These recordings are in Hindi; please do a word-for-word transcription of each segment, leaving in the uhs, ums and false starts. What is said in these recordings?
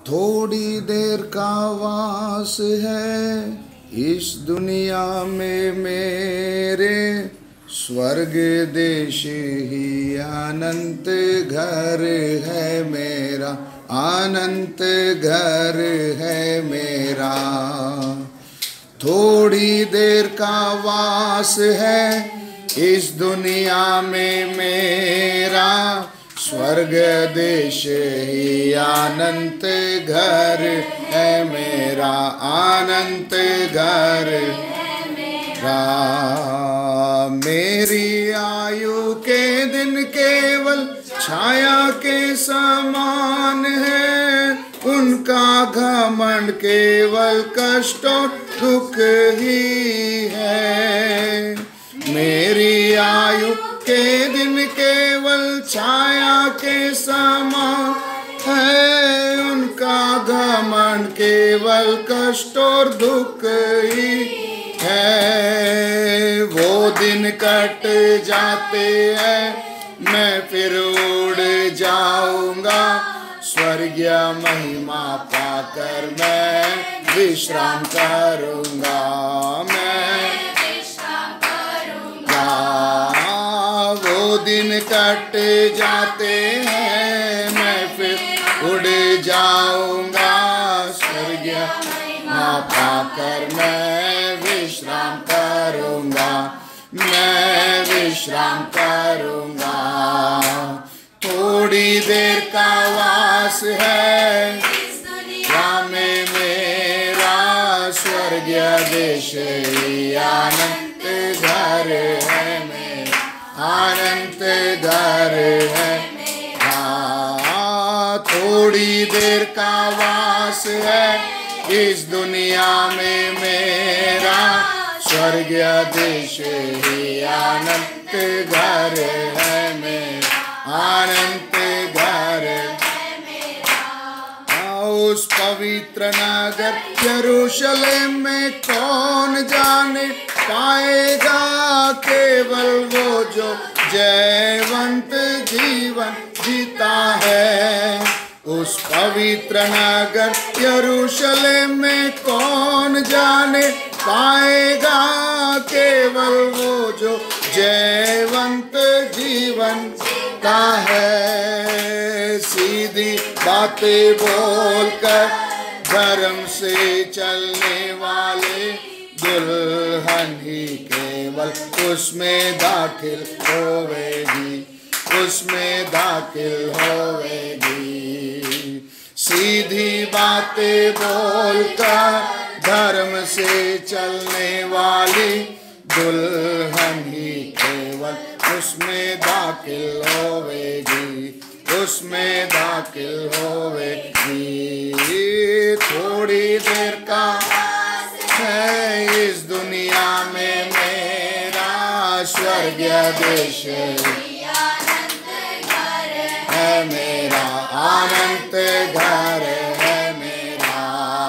थोड़ी देर का वास है इस दुनिया में मेरे, स्वर्ग देश ही अनंत घर है मेरा, अनंत घर है मेरा। थोड़ी देर का वास है इस दुनिया में मेरा, स्वर्ग देश ही अनंत घर है मेरा, अनंत घर है मेरा। मेरी आयु के दिन केवल छाया के समान है, उनका घमंड केवल कष्ट और दुख ही है। मेरी आयु के दिन केवल छाया के समान है, उनका घमंड केवल कष्ट और दुख ही है। वो दिन कट जाते हैं मैं फिर उड़ जाऊंगा, स्वर्गीय महिमा पाकर मैं विश्राम करूंगा, मैं विश्राम करूंगा। वो दिन कट जाते हैं मैं फिर उड़ जाऊंगा, स्वर्गीय महिमा पाकर मैं विश्राम करूंगा, मैं विश्राम करूंगा। थोड़ी देर का वास है इस दुनिया में मेरा, स्वर्गीय देश अनंत घर है मेरा, अनंत घर है मेरा। थोड़ी देर का वास है इस दुनिया में मेरा, स्वर्गीय देश ही अनंत घर है मेरा, अनंत घर है मेरा। उस पवित्र नगर यरूशलेम में कौन जाने पाएगा, केवल वो जो जयवंत जीवन जीता है। उस पवित्र नगर यरूशलेम में कौन जाने पाएगा, केवल वो जो जयवंत जीवन जीता है। सीधी बातें बोलकर धर्म से चलने वाले दुल्हन ही केवल उसमें दाखिल होवेगी, उसमें दाखिल होवेगी। सीधी बातें बोलकर धर्म से चलने वाली दुल्हन ही केवल उसमें दाखिल होवेगी, उसमें दाखिल होवेगी। थोड़ी देर का है इस दुनिया में मेरा, स्वर्गीय देश है मेरा, अनंत घर है मेरा।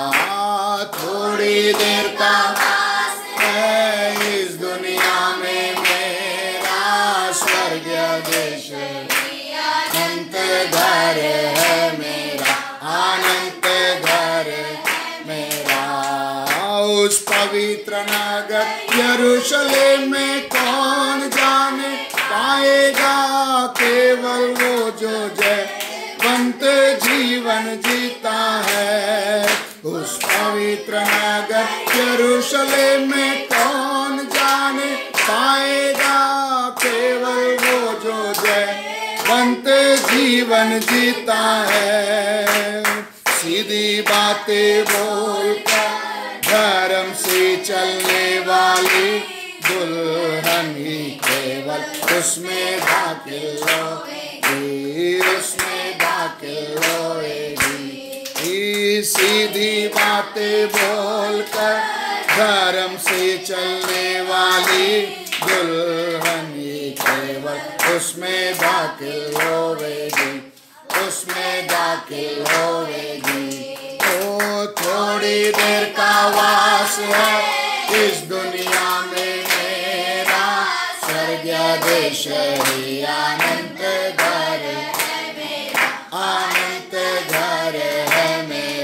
थोड़ी देर का है इस दुनिया में मेरा, स्वर्गीय देश अनंत घर है मेरा, अनंत घर मेरा। उस पवित्र नगर यरूशलेम में कौन जाने पाएगा, केवल वो जो जयवंत जीवन जीता है। उस पवित्र नगर यरूशलेम में कौन जाने पाएगा, केवल वो जो जयवंत जीवन जीता है। सीधी बातें बोलकर धर्म से चलने वाली दुल्हन ही केवल उसमें दाखिल होगी, उसमें दाखिल होगी। सीधी बातें बोलकर धर्म से चलने वाली दुल्हन ही केवल उसमें दाखिल होगी, उसमें दाखिल होगी। ओ थोड़ी देर का वास है इस दुनिया में मेरा, स्वर्गीय देश ही अनंत घर है मेरा, अनंत घर है मेरा।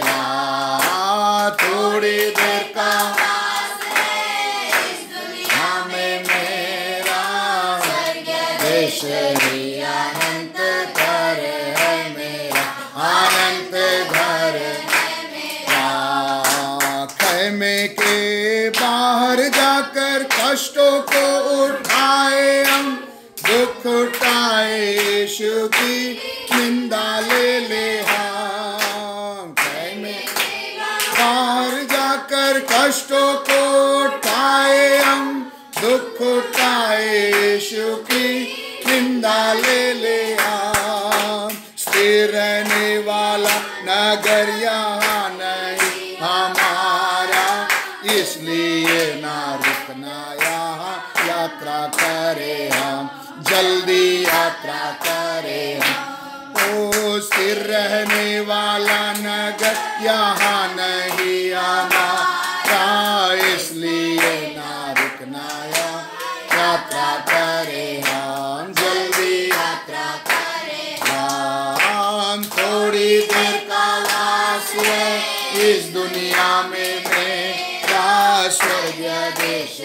कष्टों को उठाए हम, दुख उठाए यीशु की निंदा ले ले हम। स्थिर रहने वाला नगर यहाँ नहीं हमारा, इसलिए ना रुकना यहाँ यात्रा करे हम, जल्दी यात्रा करे हम। ओ स्थिर रहने वाला नगर यहाँ नहीं हमारा, इसलिए ना रुकना यहाँ यात्रा करे हम, जल्दी यात्रा करे हम। थोड़ी देर का वास है इस दुनिया में मेरा, स्वर्गीय देश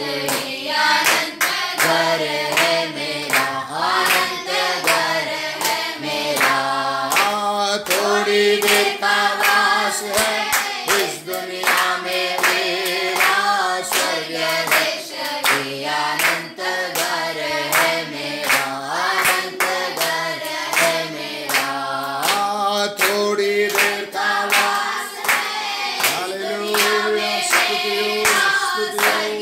घर है मेरा, अनंत घर है मेरा। थोड़ी देर का वास है इस दुनिया में मेरा, स्वर्गीय देश अनंत घर है मेरा, अनंत घर है मेरा। थोड़ी देर का वास है, हालेलुया, स्तुति स्तुति,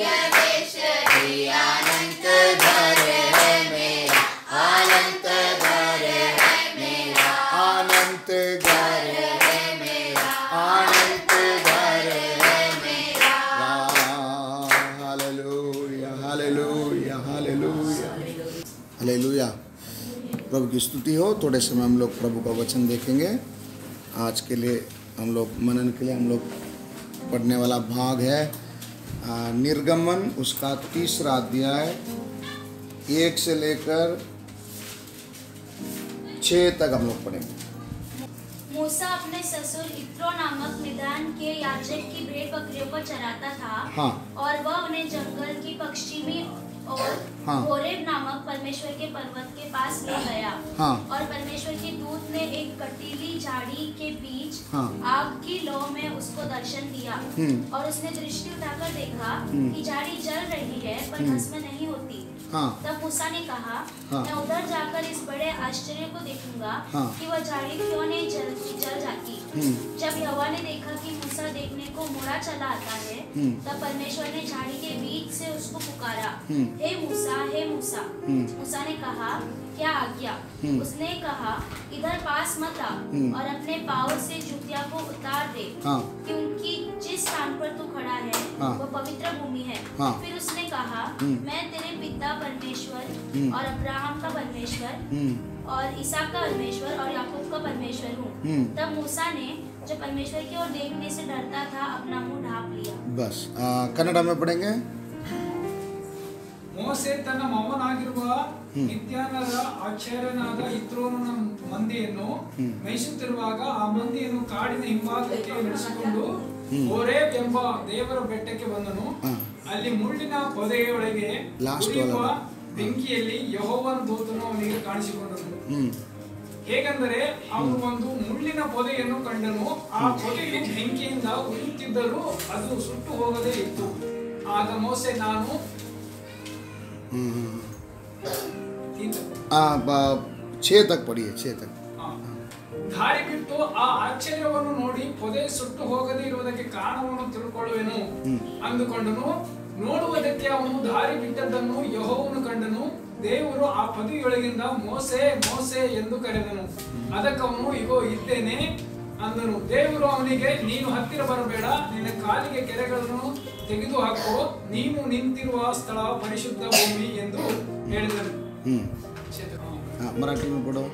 अनंत घर है मेरा, अनंत घर है मेरा, अनंत घर है मेरा, अनंत घर है मेरा। Hallelujah, hallelujah, hallelujah, hallelujah. प्रभु की स्तुति हो। थोड़े समय हम लोग प्रभु का वचन देखेंगे। आज के लिए हम लोग मनन के लिए हम लोग पढ़ने वाला भाग है निर्गमन, उसका तीसरा अध्याय एक से लेकर छः तक हम लोग पढ़ेंगे। मूसा अपने ससुर इत्रो नामक मिद्यान के याजक की भेड़ बकरियों को चराता था। हाँ। और वह उन्हें जंगल की पश्चिमी और हाँ। होरेब नामक परमेश्वर के पर्वत के पास ले गया। हाँ। और परमेश्वर के दूत ने एक कटीली झाड़ी के बीच हाँ। आग की लौ में उसको दर्शन दिया। और उसने दृष्टि उठाकर देखा कि झाड़ी जल रही है पर भस्म नहीं होती। हाँ। तब मूसा ने कहा, हाँ। मैं उधर जाकर इस बड़े आश्चर्य को देखूंगा हाँ। कि वह झाड़ी क्यों नहीं जल जल जाती। जब यहोवा ने देखा कि मूसा देखने को मुड़ा चला आता है, तब परमेश्वर ने झाड़ी के बीच से उसको पुकारा, हे मूसा, हे मूसा। मूसा ने कहा, क्या आज्ञा? उसने कहा, इधर पास मत आ और अपने पाँव से जूतिया को उतार दे, हाँ। क्योंकि जिस स्थान पर तू खड़ा है हाँ। वह पवित्र भूमि है। हाँ। फिर उसने कहा, मैं तेरे पिता परमेश्वर और अब्राहम का परमेश्वर और इसहाक का परमेश्वर और याकूब का परमेश्वर हूँ। तब मूसा ने जो परमेश्वर की ओर देखने से डरता था अपना मुंह ढांप लिया। बस कन्नड़ में पढ़ेंगे। ಮೋಸೆ ತನ್ನ ಮಗನಾಗಿರುವ ಮಿದ್ಯಾನರ ಆಚಾರ್ಯನಾದ ಇತ್ರೋನನ ಮಂದೆಯನ್ನು ಮೇಯಿಸುತ್ತಿರುವಾಗ ಆ ಮಂದೆಯನ್ನು ಕಾಡಿನ ಹಿಂಭಾಗಕ್ಕೆ ನಡೆಸಿಕೊಂಡು ಹೋರೇಬ್ ಎಂಬ ದೇವರ ಬೆಟ್ಟಕ್ಕೆ ಬಂದನು. ಅಲ್ಲಿ ಮುಳ್ಳಿನ ಪೊದೆಯೊಳಗೆ ಉರಿಯುವ ಬೆಂಕಿಯಲ್ಲಿ ಯೆಹೋವನ ದೂತನು ಅವನಿಗೆ ಕಾಣಿಸಿಕೊಂಡನು. ಹೇಗೆಂದರೆ ಅವನು ಒಂದು ಮುಳ್ಳಿನ ಪೊದೆಯನ್ನು ಕಂಡನು. ಆ ಪೊದೆಯು ಬೆಂಕಿಯಿಂದ ಉರಿಯುತ್ತಿದ್ದರೂ ಅದು ಸುಟ್ಟು ಹೋಗದೇ ಇತ್ತು. ಆಗ ಮೋಸೆ ನಾನು छह तक पढ़िए, छह तक। ದಾರಿ ಬಿಟ್ಟು ಆ ಆಶ್ಚರ್ಯವನ್ನು ನೋಡಿ ಪೊದೆ ಸುಟ್ಟು ಹೋಗದೇ ಇರುವುದಕ್ಕೆ ಕಾರಣವನ್ನು ತಿಳ್ಕೊಳ್ಳುವೆನು ಅಂದುಕೊಂಡನು. ನೋಡುವುದಕ್ಕೆ ಅವನು ದಾರಿ ಬಿಟ್ಟದ್ದನ್ನು ಯೆಹೋವನು ಕಂಡನು. ದೇವರು ಆ ಪೊದೆಯೊಳಗಿಂದ ಮೋಸೆ ಮೋಸೆ ಎಂದು ಕರೆದನು. ಅದಕ್ಕೆ ಅವನು ಇಗೋ ಇದ್ದೇನೆ ಅಂದನು. ದೇವರು ಅವನಿಗೆ, ನೀನು ಹತ್ತಿರ ಬರಬೇಡ, ನಿನ್ನ ಕಾಲಿಗೆ ಕೆರೆಗಳನ್ನು ತೆಗೆದು ಹಾಕೋ, ನೀನು ನಿಂತಿರುವ ಸ್ಥಳ ಪರಿಶುದ್ಧ ಭೂಮಿ ಎಂದು ಹೇಳಿದನು. मराठी में पढ़ो.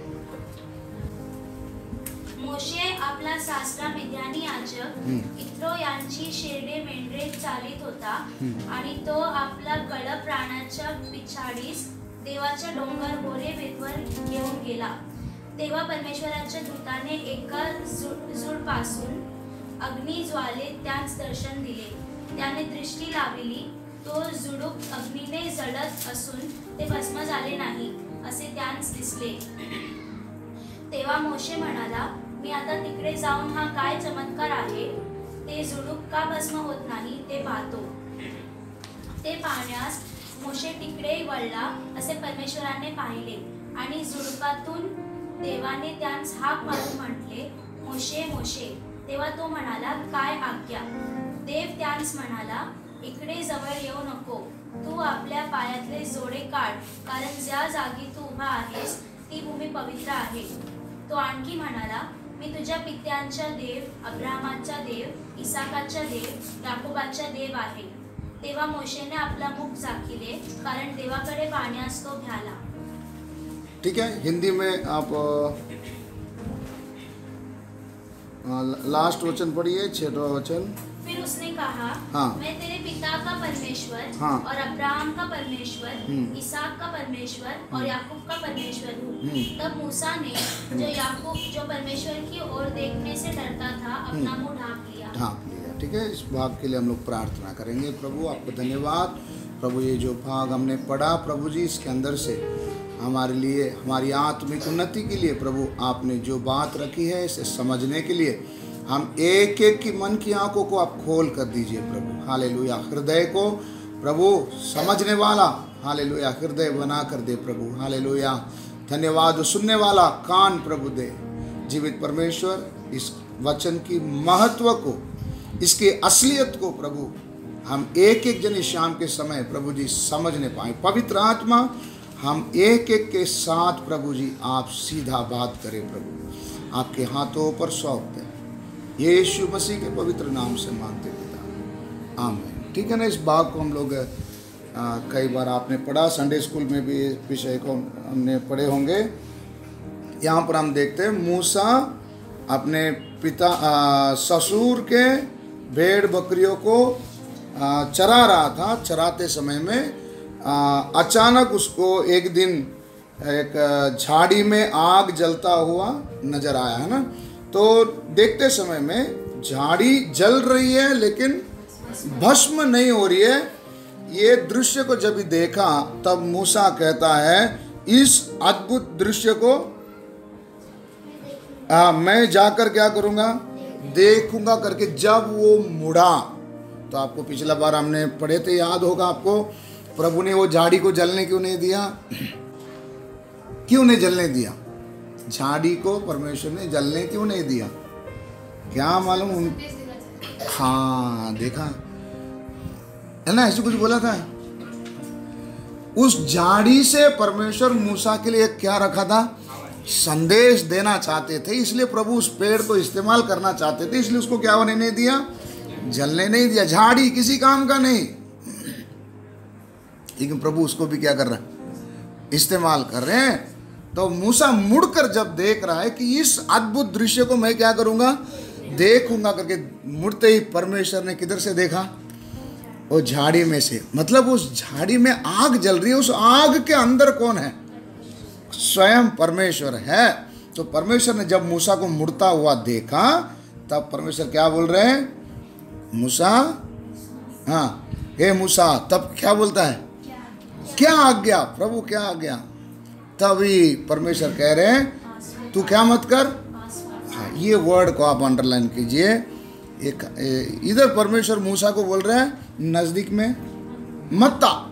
मोशे आपला सासरा मिद्यानी याजक इत्रो यांची शेरडे मेंढरे चालित होता आणि तो आपला कळ प्राणाच्या पिछाडीस देवाच्या डोंगर होरेब येथवर घेऊन गेला. तेव्हा परमेश्वराच्या दूताने एका झुडपासून अग्नी ज्वालेत त्यास दर्शन दिले. त्याने दृष्टी लावली, तो झुडूप अग्नीने जळत असून ते भस्म झाले नाही असे त्यास दिसले. तेव्हा मोशे म्हणाला, मी आता तिकडे जाऊन हा काय चमत्कार आहे, ते झुडूप का भस्म होत नाही ते पाहतो. ते पाहण्यास मोशे तिकडे वळला असे परमेश्वराने पाहिले आणि झुडपातून देवाने त्यास हाक मारून म्हटले, मोशे मोशे. तेव्हा तो म्हणाला, काय आज्ञा? देव त्यास म्हणाला, इकडे जवळ येऊ नको. तू आपल्या पायातले जोडे काढ, कारण ज्या जागी तू उभा आहेस ती भूमी पवित्र आहे. तो आणखी म्हणाला, मी तुझ्या पित्यांचा देव, अब्राहमाचा देव, इसाकाचा देव, याकोबाचा देव आहे. तेव्हा मोशेने आपला मुख झाकिले, कारण देवाकडे पाहण्यास तो भ्याला. ठीक है, हिंदी में आप लास्ट वचन पढ़िए, छठवां वचन. फिर उसने कहा, हाँ. मैं तेरे पिता का परमेश्वर, हाँ. और अब्राहम का परमेश्वर, इसहाक का परमेश्वर और याकूब का परमेश्वर हूँ. तब मूसा ने, जो याकूब जो परमेश्वर की ओर देखने से डरता था, अपना मुंह ढांप लिया. ढांप लिया. ठीक है, इस भाग के लिए हम लोग प्रार्थना करेंगे. प्रभु आपको धन्यवाद. प्रभु ये जो भाग हमने पढ़ा प्रभु जी, इसके अंदर से हमारे लिए, हमारी आत्मिक उन्नति के लिए प्रभु आपने जो बात रखी है इसे समझने के लिए हम एक एक की मन की आंखों को आप खोल कर दीजिए प्रभु. हालेलुया. हृदय को प्रभु समझने वाला हालेलुया हृदय बना कर दे प्रभु. हालेलुया. धन्यवाद. सुनने वाला कान प्रभु दे. जीवित परमेश्वर, इस वचन की महत्व को, इसकी असलियत को प्रभु हम एक एक जन इस शाम के समय प्रभु जी समझने पाए. पवित्र आत्मा हम एक एक के साथ प्रभु जी आप सीधा बात करें प्रभु. आपके हाथों पर सौंप दें. यीशु मसीह के पवित्र नाम से मांगते पिता, आमीन. ठीक है ना. इस भाग को हम लोग आ, कई बार आपने पढ़ा, संडे स्कूल में भी इस विषय को हमने पढ़े होंगे. यहाँ पर हम देखते हैं मूसा अपने पिता ससुर के भेड़ बकरियों को आ, चरा रहा था. चराते समय में आ, अचानक उसको एक दिन एक झाड़ी में आग जलता हुआ नजर आया है ना. तो देखते समय में झाड़ी जल रही है लेकिन भस्म नहीं हो रही है. ये दृश्य को जब देखा तब मूसा कहता है, इस अद्भुत दृश्य को आ, मैं जाकर क्या करूँगा, देखूंगा करके जब वो मुड़ा, तो आपको पिछला बार हमने पढ़े थे, याद होगा आपको, प्रभु ने वो झाड़ी को जलने क्यों नहीं दिया? क्यों नहीं जलने दिया? झाड़ी को परमेश्वर ने जलने क्यों नहीं दिया? क्या मालूम उन... हाँ देखा है ना, ऐसे कुछ बोला था. उस झाड़ी से परमेश्वर मूसा के लिए क्या रखा था? संदेश देना चाहते थे. इसलिए प्रभु उस पेड़ को इस्तेमाल करना चाहते थे, इसलिए उसको क्या होने नहीं दिया? जलने नहीं दिया. झाड़ी किसी काम का नहीं, लेकिन प्रभु उसको भी क्या कर रहा है? इस्तेमाल कर रहे हैं. तो मूसा मुड़कर जब देख रहा है कि इस अद्भुत दृश्य को मैं क्या करूंगा, देखूंगा करके, मुड़ते ही परमेश्वर ने किधर से देखा? वो झाड़ी में से. मतलब उस झाड़ी में आग जल रही है. उस आग के अंदर कौन है? स्वयं परमेश्वर है. तो परमेश्वर ने जब मूसा को मुड़ता हुआ देखा तब परमेश्वर क्या बोल रहे हैं? मूसा, हाँ हे मूसा. तब क्या बोलता है? क्या आज्ञा? प्रभु क्या आज्ञा? तभी परमेश्वर कह रहे हैं तू क्या मत कर. हाँ, ये वर्ड को आप अंडरलाइन कीजिए. एक इधर परमेश्वर मूसा को बोल रहे हैं नजदीक में मत आ,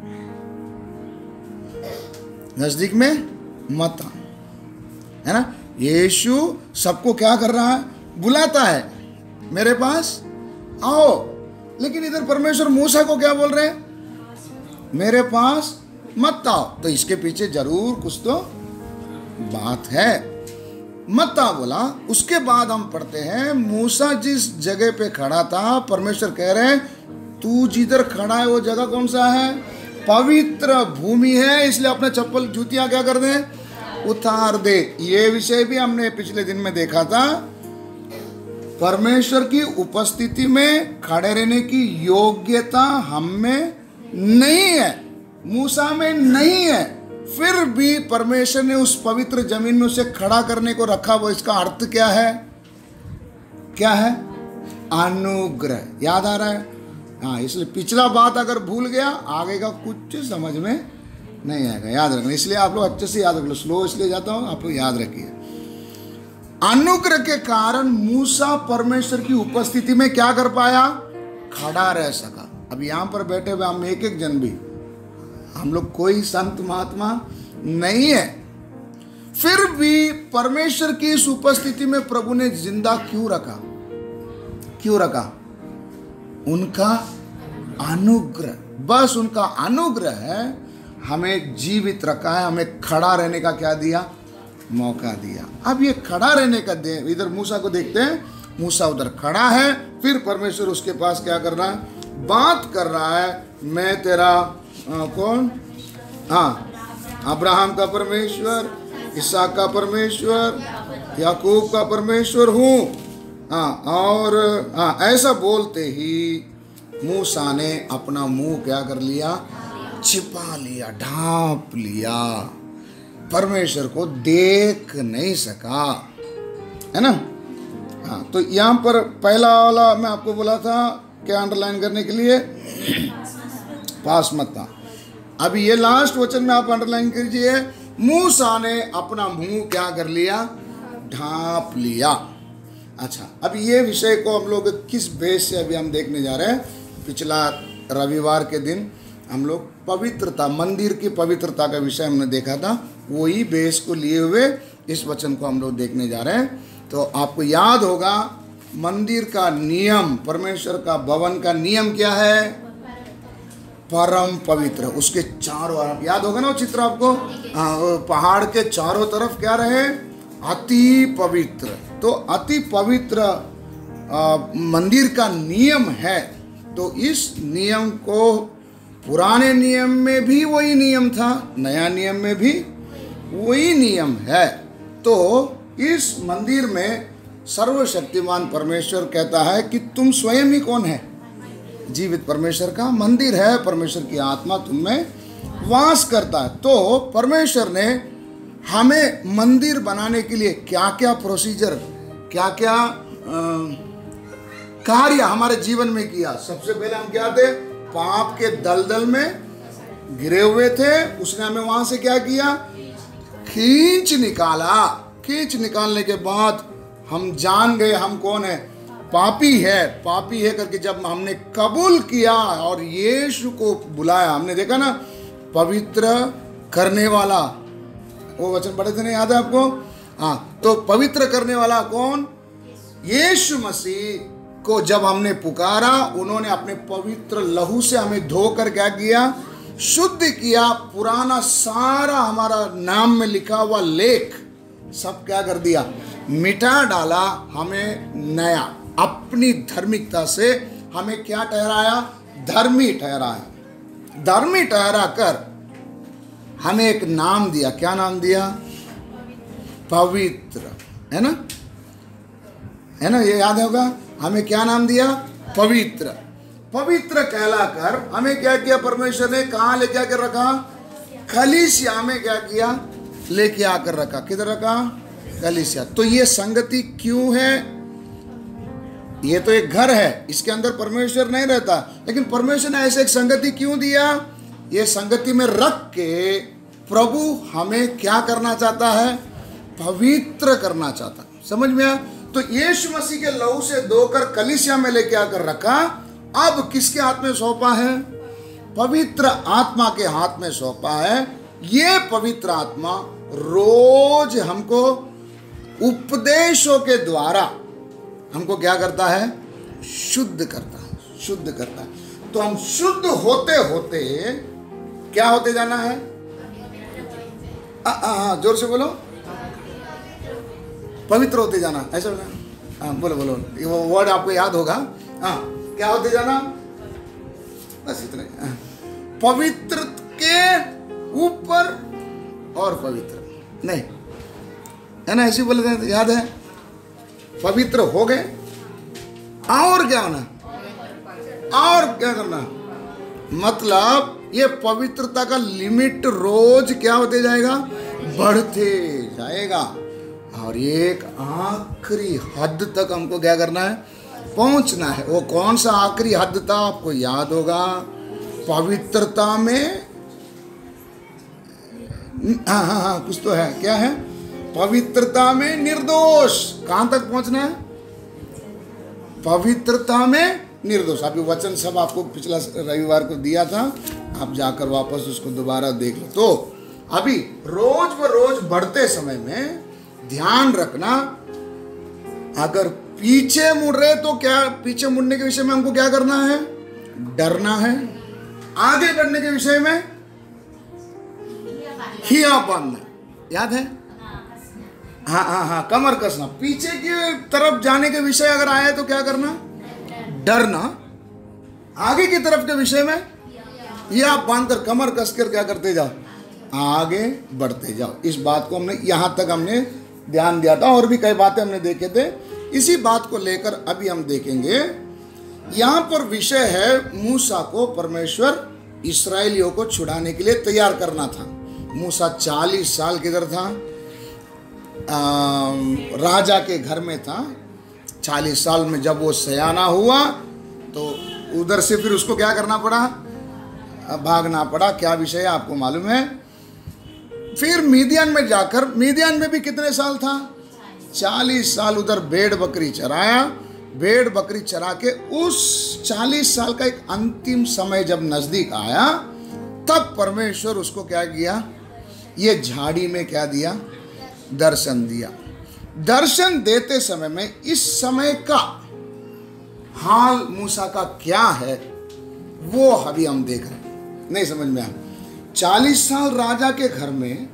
नजदीक में मत आ, है ना. यीशु सबको क्या कर रहा है? बुलाता है, मेरे पास आओ. लेकिन इधर परमेश्वर मूसा को क्या बोल रहे हैं? मेरे पास मत आओ. तो इसके पीछे जरूर कुछ तो बात है. मत आ बोला. उसके बाद हम पढ़ते हैं मूसा जिस जगह पे खड़ा था, परमेश्वर कह रहे हैं तू जिधर खड़ा है वो जगह कौन सा है? पवित्र भूमि है. इसलिए अपने चप्पल जूतियां क्या कर दें? उतार दे. ये विषय भी हमने पिछले दिन में देखा था. परमेश्वर की उपस्थिति में खड़े रहने की योग्यता हम में नहीं है, मूसा में नहीं है. फिर भी परमेश्वर ने उस पवित्र जमीन में उसे खड़ा करने को रखा. वो इसका अर्थ क्या है? क्या है? अनुग्रह. याद आ रहा है? हाँ. इसलिए पिछला बात अगर भूल गया आगे का कुछ समझ में नहीं आएगा. याद रखना. इसलिए आप लोग अच्छे से याद रख लो. स्लो इसलिए जाता हूँ, आप लोग याद रखिए. अनुग्रह के कारण मूसा परमेश्वर की उपस्थिति में क्या कर पाया? खड़ा रह सका. अब यहाँ पर बैठे हुए हम एक एक जन भी, हम लोग कोई संत महात्मा नहीं है, फिर भी परमेश्वर की इस उपस्थिति में प्रभु ने जिंदा क्यों रखा? क्यों रखा? उनका अनुग्रह, बस उनका अनुग्रह है हमें जीवित रखा है, हमें खड़ा रहने का क्या दिया? मौका दिया। अब ये खड़ा रहने का दे, इधर मूसा को देखते हैं, मूसा उधर खड़ा है, फिर परमेश्वर उसके पास क्या कर रहा है? बात कर रहा है, मैं तेरा आ, कौन? हाँ, अब्राहम का परमेश्वर, इसहाक का परमेश्वर, याकूब का परमेश्वर हूँ। हाँ, और हाँ, ऐसा बोलते ही मूसा ने अपना मुंह क्या कर लिया? छिपा लिया, ढांप लिया, परमेश्वर को देख नहीं सका, है ना। हाँ, तो यहाँ पर पहला वाला मैं आपको बोला था क्या अंडरलाइन करने के लिए? पास मत था। अभी ये लास्ट वचन में आप अंडरलाइन कीजिए, मूसा ने अपना मुंह क्या कर लिया? ढांप लिया। अच्छा, अब ये विषय को हम लोग किस बेस से अभी हम देखने जा रहे हैं? पिछला रविवार के दिन हम लोग पवित्रता, मंदिर की पवित्रता का विषय हमने देखा था, वही बेस को लिए हुए इस वचन को हम लोग देखने जा रहे हैं। तो आपको याद होगा मंदिर का नियम, परमेश्वर का भवन का नियम क्या है? परम पवित्र। उसके चारों, आप याद होगा ना वो चित्र आपको? हाँ, पहाड़ के चारों तरफ क्या रहे? अति पवित्र। तो अति पवित्र आ, मंदिर का नियम है। तो इस नियम को, पुराने नियम में भी वही नियम था, नया नियम में भी वही नियम है। तो इस मंदिर में सर्वशक्तिमान परमेश्वर कहता है कि तुम स्वयं ही कौन है? जीवित परमेश्वर का मंदिर है, परमेश्वर की आत्मा तुम में वास करता है। तो परमेश्वर ने हमें मंदिर बनाने के लिए क्या क्या प्रोसीजर, क्या क्या कार्य हमारे जीवन में किया। सबसे पहले हम क्या थे? पाप के दलदल में गिरे हुए थे, उसने हमें वहां से क्या किया? खींच निकाला। खींच निकालने के बाद हम जान गए हम कौन है? पापी है। पापी है करके जब हमने कबूल किया और यीशु को बुलाया, हमने देखा ना, पवित्र करने वाला, वो वचन पढ़े थे ना, याद है आपको? हाँ, तो पवित्र करने वाला कौन? यीशु मसीह को जब हमने पुकारा, उन्होंने अपने पवित्र लहू से हमें धोकर क्या किया? शुद्ध किया। पुराना सारा हमारा नाम में लिखा हुआ लेख सब क्या कर दिया? मिटा डाला। हमें नया, अपनी धार्मिकता से हमें क्या ठहराया? धर्मी ठहराया। धर्मी ठहरा कर हमें एक नाम दिया। क्या नाम दिया? पवित्र, है ना, है ना, ये याद होगा। हमें क्या नाम दिया? पवित्र। पवित्र कहलाकर हमें क्या किया? परमेश्वर ने कहाँ लेके आकर रखा? कलीसिया में क्या किया? लेके आकर रखा। किधर रखा? कलीसिया। तो ये संगति क्यों है? ये तो एक घर है, इसके अंदर परमेश्वर नहीं रहता, लेकिन परमेश्वर ने ऐसे एक संगति क्यों दिया? ये संगति में रख के प्रभु हमें क्या करना चाहता है? पवित्र करना चाहता। समझ में आया? तो यीशु मसीह के लहू से धोकर कलीसिया में लेके आकर रखा। अब किसके हाथ में सौंपा है? पवित्र आत्मा के हाथ में सौंपा है। ये पवित्र आत्मा रोज हमको उपदेशों के द्वारा हमको क्या करता है? शुद्ध करता है, शुद्ध करता है। तो हम शुद्ध होते होते क्या होते जाना है? हाँ, जोर से बोलो। पवित्र होते जाना, ऐसा बोला। हाँ, बोलो बोलो, वो वर्ड आपको याद होगा। हाँ, क्या होते जाना? बस इतने। पवित्र के ऊपर और पवित्र नहीं, है ना, ऐसे बोले थे, याद है? पवित्र हो गए और क्या होना? और क्या करना? मतलब ये पवित्रता का लिमिट रोज क्या होते जाएगा? बढ़ते जाएगा। और एक आखिरी हद तक हमको क्या करना है? पहुंचना है। वो कौन सा आखिरी हद था? आपको याद होगा, पवित्रता में, हाँ हाँ हाँ कुछ तो है, क्या है? पवित्रता में निर्दोष। कहां तक पहुंचना है? पवित्रता में निर्दोष। अभी वचन सब आपको पिछला रविवार को दिया था, आप जाकर वापस उसको दोबारा देख लो। तो अभी रोज ब रोज बढ़ते समय में ध्यान रखना, अगर पीछे मुड़ रहे तो क्या, पीछे मुड़ने के विषय में हमको क्या करना है? डरना है। आगे बढ़ने के विषय में हिया बांधना, याद है? हाँ हाँ हाँ, कमर कसना। पीछे की तरफ जाने के विषय अगर आए तो क्या करना? डरना। आगे की तरफ के विषय में या बांधकर कमर कसकर क्या करते जाओ? आगे बढ़ते जाओ। इस बात को हमने यहाँ तक हमने ध्यान दिया था, और भी कई बातें हमने देखे थे। इसी बात को लेकर अभी हम देखेंगे। यहाँ पर विषय है, मूसा को परमेश्वर इस्राएलियों को छुड़ाने के लिए तैयार करना था। मूसा चालीस साल किधर था? आ, राजा के घर में था। चालीस साल में जब वो सयाना हुआ तो उधर से फिर उसको क्या करना पड़ा? भागना पड़ा। क्या विषय है आपको मालूम है? फिर मीदियान में जाकर, मीदियान में भी कितने साल था? चालीस साल उधर भेड़ बकरी चराया। भेड़ बकरी चरा के उस चालीस साल का एक अंतिम समय जब नजदीक आया, तब परमेश्वर उसको क्या किया? ये झाड़ी में क्या दिया? दर्शन दिया। दर्शन देते समय में इस समय का हाल मूसा का क्या है वो अभी हम देख रहे हैं। नहीं समझ में आया? चालीस साल राजा के घर में,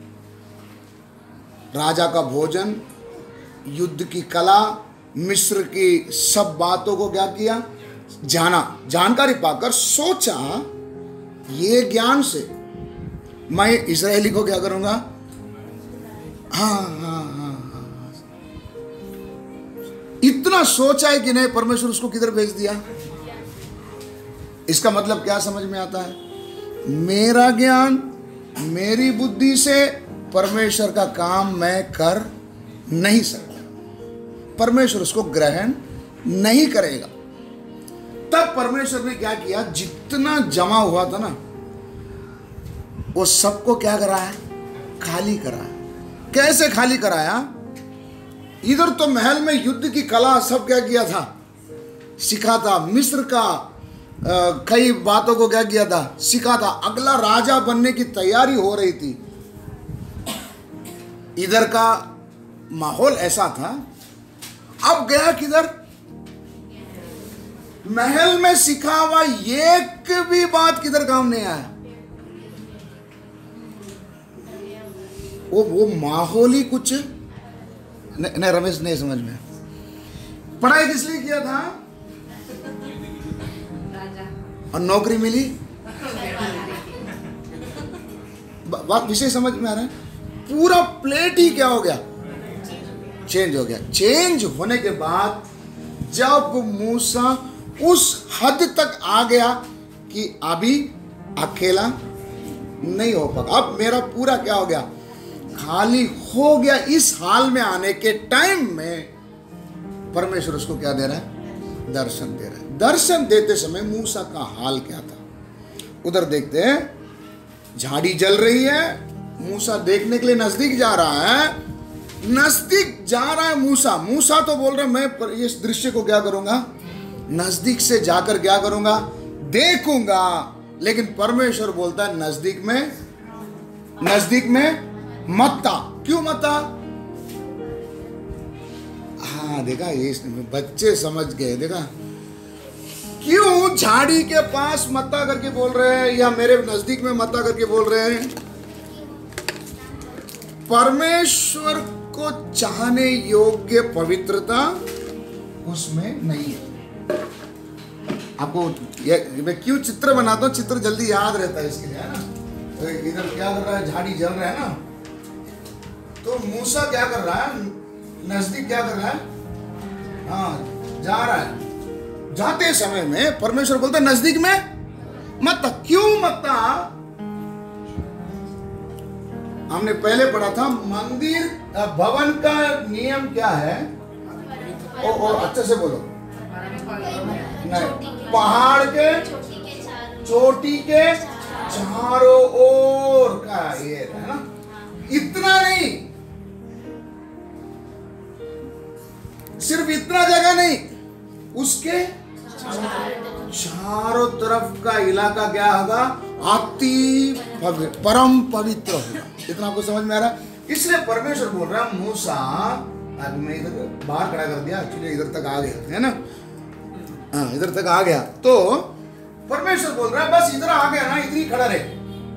राजा का भोजन, युद्ध की कला, मिस्र की सब बातों को क्या किया? जाना। जानकारी पाकर सोचा ये ज्ञान से मैं इस्राएली को क्या करूंगा? हाँ हाँ हाँ हाँ, इतना सोचा है कि नहीं, परमेश्वर उसको किधर भेज दिया? इसका मतलब क्या समझ में आता है? मेरा ज्ञान, मेरी बुद्धि से परमेश्वर का काम मैं कर नहीं सकता। परमेश्वर उसको ग्रहण नहीं करेगा। तब परमेश्वर ने क्या किया? जितना जमा हुआ था ना, वो सबको क्या कराया? खाली कराया। कैसे खाली कराया? इधर तो महल में युद्ध की कला सब क्या किया था? सिखा था। मिस्र का आ, कई बातों को क्या किया था? सिखा था। अगला राजा बनने की तैयारी हो रही थी। इधर का माहौल ऐसा था। अब गया किधर? महल में सिखा हुआ एक भी बात किधर काम नहीं आया। वो वो माहौल ही कुछ नहीं, नहीं रमेश नहीं समझ में। पढ़ाई किस लिए किया था? और नौकरी मिली? बात विषय समझ में आ रहा है? पूरा प्लेट ही क्या हो गया? चेंज हो गया। चेंज होने के बाद जब मूसा उस हद तक आ गया कि अभी अकेला नहीं हो पाएगा, अब मेरा पूरा क्या हो गया? खाली हो गया। इस हाल में आने के टाइम में परमेश्वर उसको क्या दे रहा है? दर्शन दे रहा है। दर्शन देते समय मूसा का हाल क्या था उधर देखते हैं। झाड़ी जल रही है, मूसा देखने के लिए नजदीक जा रहा है। नजदीक जा रहा है मूसा। मूसा तो बोल रहा है मैं इस दृश्य को क्या करूंगा? नजदीक से जाकर क्या करूंगा? देखूंगा। लेकिन परमेश्वर बोलता है नजदीक में, नजदीक में मत आ। क्यों मत आ? हाँ देखा, ये बच्चे समझ गए। देखा क्यों झाड़ी के पास मत्ता करके बोल रहे हैं या मेरे नजदीक में मत्ता करके बोल रहे हैं? परमेश्वर को चाहने योग्य पवित्रता उसमें नहीं है। आपको मैं क्यों चित्र बनाता हूं? चित्र जल्दी याद रहता है इसके लिए, है ना? तो इधर क्या कर रहा है? झाड़ी जल रहा है ना, तो मूसा क्या कर रहा है? नजदीक क्या कर रहा है? हाँ जा रहा है। जाते समय में परमेश्वर बोलता है नजदीक में मत। क्यों मत? हमने पहले पढ़ा था मंदिर भवन का नियम क्या है? ओ, ओ अच्छे से बोलो। नहीं, पहाड़ के चोटी के चारों ओर का ये है ना। इतना नहीं, सिर्फ इतना जगह नहीं, उसके चारों तरफ का इलाका क्या होगा? अति पवित्र, परम पवित्र होगा। इतना आपको समझ में आ रहा है? इसलिए परमेश्वर बोल रहा है मूसा अभी मैं इधर बाहर खड़ा कर दिया, एक्चुअली इधर तक आ गया है ना, हाँ इधर तक आ गया। तो परमेश्वर बोल रहा है बस इधर आ गया ना, इधर ही खड़ा रहे,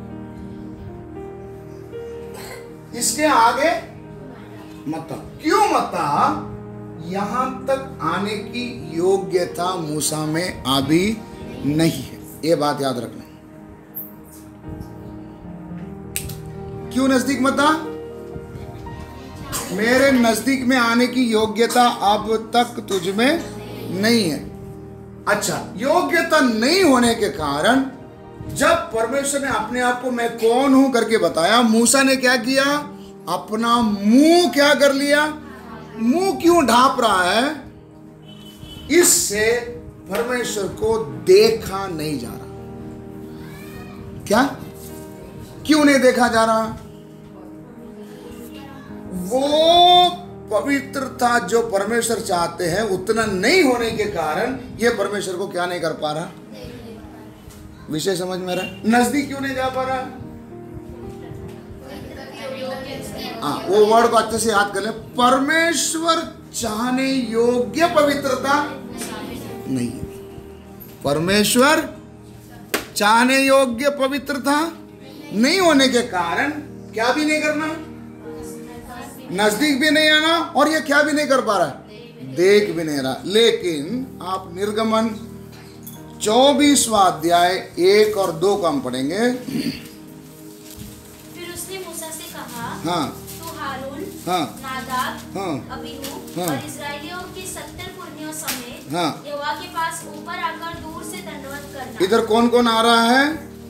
इसके आगे मत। क्यों मत? यहां तक आने की योग्यता मूसा में अभी नहीं है, ये बात याद रखना। क्यों नजदीक मत आ? मेरे नजदीक में आने की योग्यता अब तक तुझ में नहीं है। अच्छा, योग्यता नहीं होने के कारण जब परमेश्वर ने अपने आप को मैं कौन हूं करके बताया, मूसा ने क्या किया? अपना मुंह क्या कर लिया? मुंह क्यों ढांप रहा है? इससे परमेश्वर को देखा नहीं जा रहा। क्या? क्यों नहीं देखा जा रहा? वो पवित्रता जो परमेश्वर चाहते हैं उतना नहीं होने के कारण ये परमेश्वर को क्या नहीं कर पा रहा? विषय समझ में रहा? नजदीक क्यों नहीं जा पा रहा? हाँ, वो वर्ड को अच्छे से याद कर ले। परमेश्वर चाहने योग्य पवित्रता नहीं है। परमेश्वर चाहने योग्य पवित्रता नहीं होने के कारण क्या भी नहीं करना, नजदीक भी नहीं आना, और ये क्या भी नहीं कर पा रहा, देख भी नहीं रहा। लेकिन आप निर्गमन चौबीसवां अध्याय एक और दो को हम पढ़ेंगे। फिर उसने मूसा से कहा, हाँ, तू हारून, हाँ, नादाब, हाँ, अबीहू हाँ, और इस्राएलियों के सत्तर पुरनियों समेत हाँ, यहोवा के पास ऊपर आकर दूर से दंडवत करना। इधर कौन कौन आ रहा है?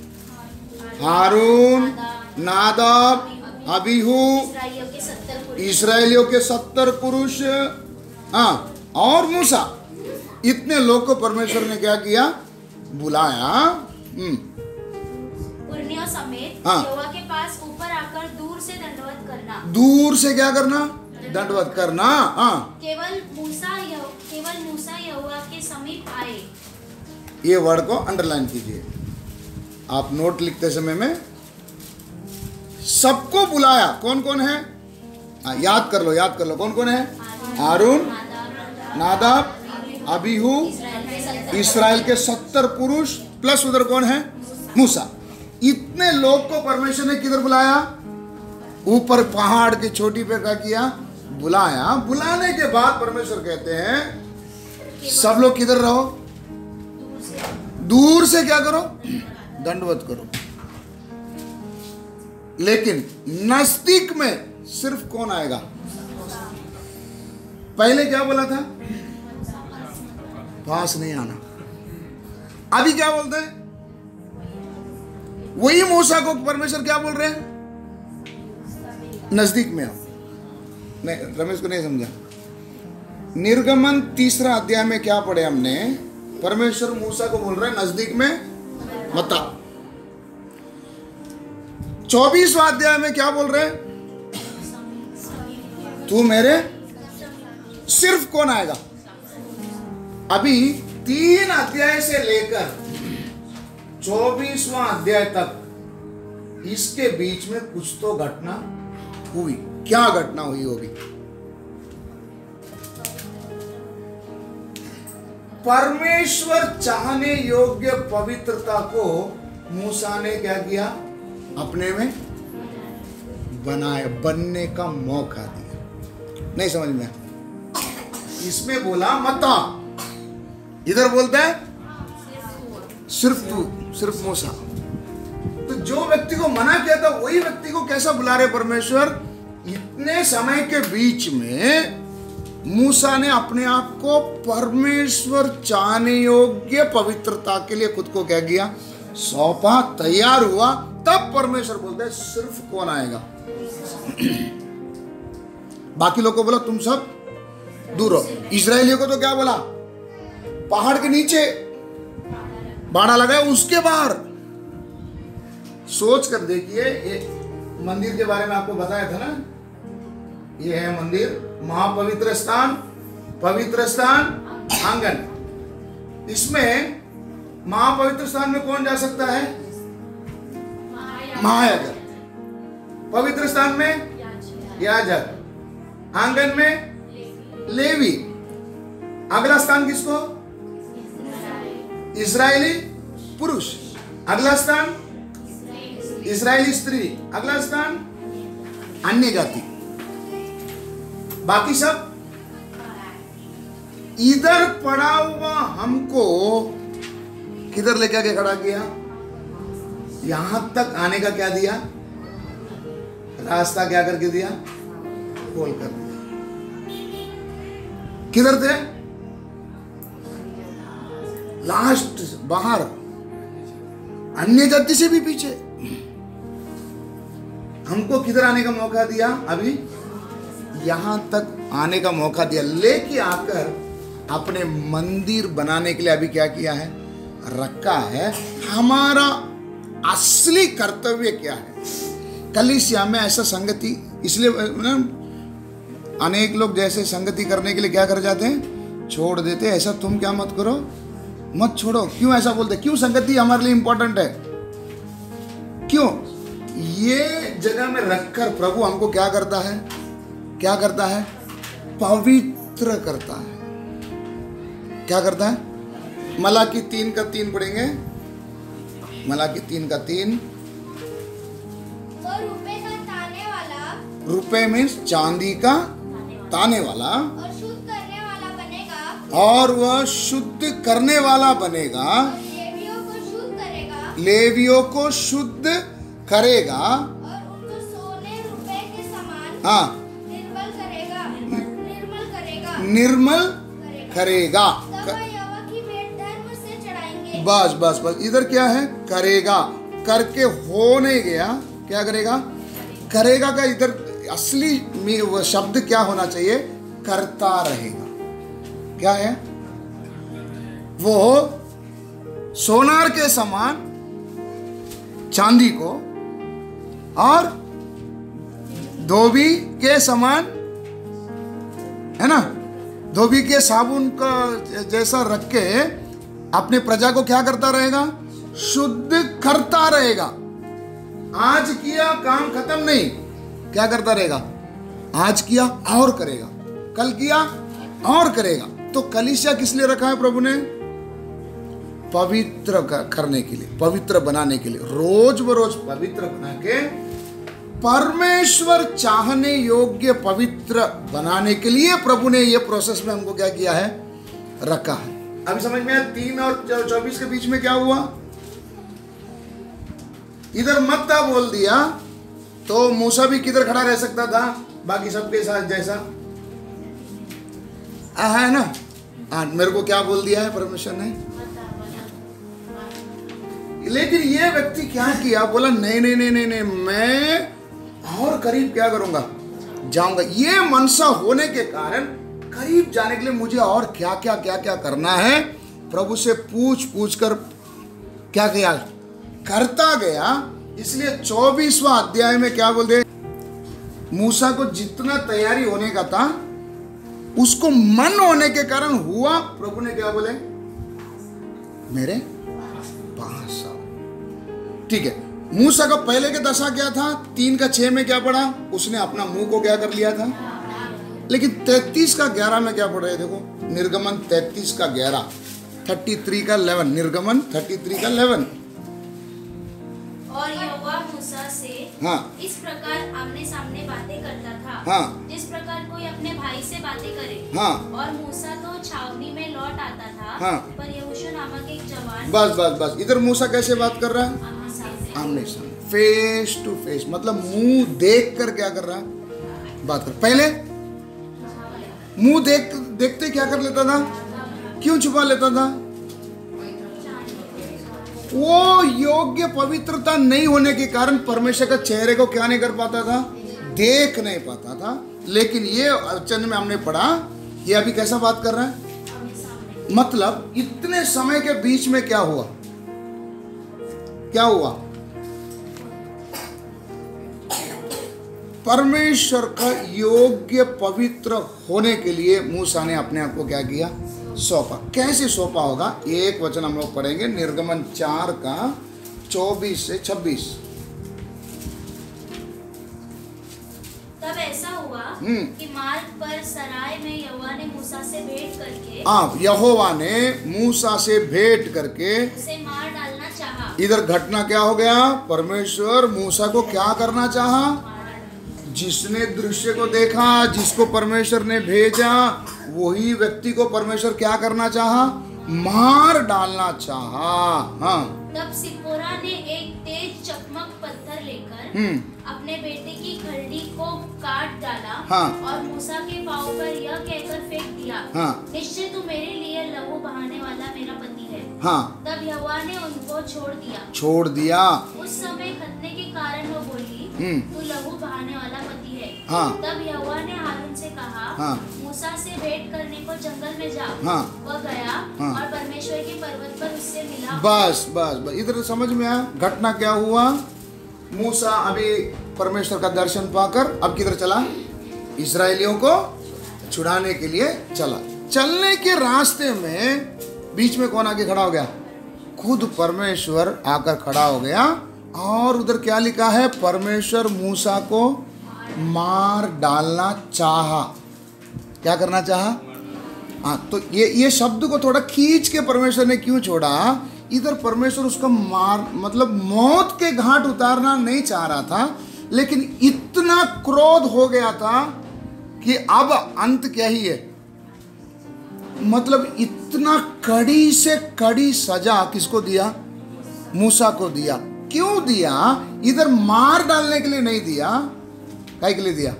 हारून, नादाब, अबीहू, इस्राएलियों के सत्तर पुरुष, इस्राएलियों के सत्तर पुरुष, हाँ, और मूसा। इतने लोग को परमेश्वर ने क्या किया? बुलाया। हम्म, पुरनियों समेत हाँ, यहोवा के पास ऊपर आकर दूर से दंडवत करना। दूर से क्या करना? दंडवत करना। हाँ, केवल मूसा यहो- केवल मूसा यहोवा के समीप आए। ये वर्ड को अंडरलाइन कीजिए। आप नोट लिखते समय में सबको बुलाया। कौन कौन है? हाँ, याद कर लो, याद कर लो कौन कौन है? हारून, नादाब, अबीहू, इस्राएल के सत्तर पुरुष, प्लस उधर कौन है? मूसा। इतने लोग को परमेश्वर ने किधर बुलाया? ऊपर पहाड़ की चोटी पे क्या किया? बुलाया। बुलाने के बाद परमेश्वर कहते हैं सब लोग किधर रहो, दूर से क्या करो? दंडवत करो। लेकिन नजदीक में सिर्फ कौन आएगा? पहले क्या बोला था? पास नहीं आना। अभी क्या बोलते हैं? वही मूसा को परमेश्वर क्या बोल रहे हैं? नजदीक में आओ। नहीं, रमेश को नहीं समझा। निर्गमन तीसरा अध्याय में क्या पढ़े हमने? परमेश्वर मूसा को बोल रहे हैं नजदीक में मत आओ। चौबीसवां अध्याय में क्या बोल रहे हैं? तू मेरे सिर्फ कौन आएगा? अभी तीन अध्याय से लेकर चौबीसवां अध्याय तक इसके बीच में कुछ तो घटना हुई। क्या घटना हुई होगी? परमेश्वर चाहने योग्य पवित्रता को मूसा ने क्या किया? अपने में बनाया, बनने का मौका दिया। नहीं समझ में? इसमें बोला मता, इधर बोलता है सिर्फ तू, सिर्फ मूसा। तो जो व्यक्ति को मना किया था वही व्यक्ति को कैसा बुला रहे परमेश्वर? इतने समय के बीच में मूसा ने अपने आप को परमेश्वर चाहने योग्य पवित्रता के लिए खुद को क्या किया? सौंपा, तैयार हुआ। तब परमेश्वर बोलते हैं सिर्फ कौन आएगा? बाकी लोग को बोला तुम सब दूर हो। इस्राएलियों को तो क्या बोला? पहाड़ के नीचे बाड़ा लगाया, उसके बाहर। सोच कर देखिए, ये मंदिर के बारे में आपको बताया था ना, ये है मंदिर, महापवित्र स्थान, पवित्र स्थान, आंगन। इसमें महापवित्र स्थान में कौन जा सकता है? महायाजक। पवित्र स्थान में याजक, आंगन में लेवी। अगला स्थान किसको? इस्राएली पुरुष। अगला स्थान इस्राएली स्त्री। अगला स्थान अन्य जाति। बाकी सब इधर पड़ा हुआ हमको किधर लेके आके खड़ा किया? यहां तक आने का क्या दिया? रास्ता क्या करके दिया? खोल कर दिया। किधर थे? लास्ट बाहर, अन्य जाति से भी पीछे। हमको किधर आने का मौका दिया? अभी यहां तक आने का मौका दिया, लेके आकर अपने मंदिर बनाने के लिए अभी क्या किया है? रखा है। हमारा असली कर्तव्य क्या है? कलीसिया में ऐसा संगति, इसलिए अनेक लोग जैसे संगति करने के लिए क्या कर जाते हैं? छोड़ देते। ऐसा तुम क्या मत करो, मत छोड़ो। क्यों ऐसा बोलते? क्यों संगति हमारे लिए इंपॉर्टेंट है? क्यों? ये जगह में रखकर प्रभु हमको क्या करता है? क्या करता है? पवित्र करता है। क्या करता है? मलाकी तीन का तीन पढ़ेंगे। मलाकी तीन का तीन। तो रुपए का ताने वाला, रुपए मीन्स चांदी का ताने वाला, और शुद्ध करने वाला बनेगा, और वह शुद्ध करने वाला बनेगा, लेवियों को शुद्ध करेगा, लेवियों को शुद्ध करेगा, और उनको सोने रुपए के समान हाँ निर्मल करेगा, निर्मल करेगा, निर्मल करेगा। तब वह यहोवा की भेंट धर्म से चढ़ाएंगे। बस बस बस इधर क्या है? करेगा। करके हो नहीं गया, क्या करेगा? करेगा का इधर असली में वो शब्द क्या होना चाहिए? करता रहेगा। क्या है वो? सोनार के समान चांदी को, और धोबी के समान, है ना, धोबी के साबुन का जैसा रख के अपने प्रजा को क्या करता रहेगा? शुद्ध करता रहेगा। आज किया काम खत्म नहीं, क्या करता रहेगा? आज किया और करेगा, कल किया और करेगा। तो कलीसिया किस लिए रखा है प्रभु ने? पवित्र करने के लिए, पवित्र बनाने के लिए। रोज बरोज पवित्र बना के परमेश्वर चाहने योग्य पवित्र बनाने के लिए प्रभु ने ये प्रोसेस में हमको क्या किया है? रखा है। अभी समझ में आया? तीन और चौबीस के बीच में क्या हुआ? इधर मत्ता बोल दिया तो मूसा भी किधर खड़ा रह सकता था? बाकी सबके साथ जैसा है ना। हाँ, मेरे को क्या बोल दिया है परमेश्वर ने? लेकिन ये व्यक्ति क्या किया? बोला नहीं नहीं नहीं नहीं, नहीं मैं और करीब क्या करूंगा? जाऊंगा। ये मनसा होने के कारण करीब जाने के लिए मुझे और क्या क्या क्या क्या करना है? प्रभु से पूछ पूछ कर क्या किया? करता गया। इसलिए चौबीसवां अध्याय में क्या बोलते? मूसा को जितना तैयारी होने का था उसको मन होने के कारण हुआ। प्रभु ने क्या बोले? मेरे पास आओ। ठीक है। मूसा का पहले के दशा क्या था? तीन का छह में क्या पढ़ा? उसने अपना मुंह को क्या कर लिया था। लेकिन तैतीस का ग्यारह में क्या पढ़ रहे? देखो, निर्गमन तैतीस का ग्यारह, थर्टी थ्री का इलेवन, निर्गमन थर्टी थ्री का इलेवन। और यहोवा मूसा से हाँ इस प्रकार आमने सामने बातें करता था, हाँ जिस प्रकार कोई अपने भाई से बातें करे। हाँ और मूसा तो छावनी में लौट आता था, हाँ। पर यहोशू नामक एक जवान बस बस बस इधर मूसा कैसे बात कर रहा है? आमने सामने आमने सामने, फेस टू फेस, मतलब मुंह देख कर क्या कर रहा है? बात कर। पहले मुंह देख देखते क्या कर लेता था? क्यों छुपा लेता था? वो योग्य पवित्रता नहीं होने के कारण परमेश्वर का चेहरे को क्या नहीं कर पाता था? देख नहीं पाता था। लेकिन ये वचन में हमने पढ़ा, ये अभी कैसा बात कर रहा है? मतलब इतने समय के बीच में क्या हुआ? क्या हुआ? परमेश्वर का योग्य पवित्र होने के लिए मूसा ने अपने आप को क्या किया? सौंपा। कैसे सौंपा होगा? एक वचन हम लोग पढ़ेंगे, निर्गमन चार का चौबीस से छब्बीस। तब ऐसा हुआ कि मार्ग पर सराय में यहोवा ने मूसा से भेंट करके हाँ, यहोवा ने मूसा से भेंट करके उसे मार डालना चाहा। इधर घटना क्या हो गया? परमेश्वर मूसा को क्या करना चाहा? जिसने दृश्य को देखा, जिसको परमेश्वर ने भेजा, वही व्यक्ति को परमेश्वर क्या करना चाहा? मार डालना चाहा। हाँ, तब सिपोरा ने एक तेज चकमक पत्थर लेकर हम्म अपने बेटे की खलड़ी को काट डाला। हाँ। और मूसा के पाँव पर यह कहकर फेंक दिया, हाँ। निश्चय तू मेरे लिए लहू बहाने वाला मेरा पति है। हाँ, तब यहोवा ने उनको छोड़ दिया छोड़ दिया। उस समय खतने के कारण वो बोली, हम्म तू लहू बहाने वाला पति है। हाँ। तब यहोवा ने हारून से कहा, हाँ। मूसा से भेंट करने को जंगल में जा। हाँ। वह गया हाँ। और परमेश्वर के पर्वत पर उससे मिला। बस बस बस इधर समझ में आया घटना क्या हुआ? मूसा अभी परमेश्वर का दर्शन पाकर अब किधर चला? इस्राएलियों को छुड़ाने के लिए चला। चलने के रास्ते में बीच में कौन आके खड़ा हो गया? खुद परमेश्वर आकर खड़ा हो गया। और उधर क्या लिखा है? परमेश्वर मूसा को मार डालना चाहा। क्या करना चाहा? हाँ, तो ये ये शब्द को थोड़ा खींच के परमेश्वर ने क्यों छोड़ा? इधर परमेश्वर उसका मार मतलब मौत के घाट उतारना नहीं चाह रहा था, लेकिन इतना क्रोध हो गया था कि अब अंत क्या ही है, मतलब इतना कड़ी से कड़ी सजा किसको दिया? मूसा को दिया। क्यों दिया? इधर मार डालने के लिए नहीं दिया। काहे के लिए दिया?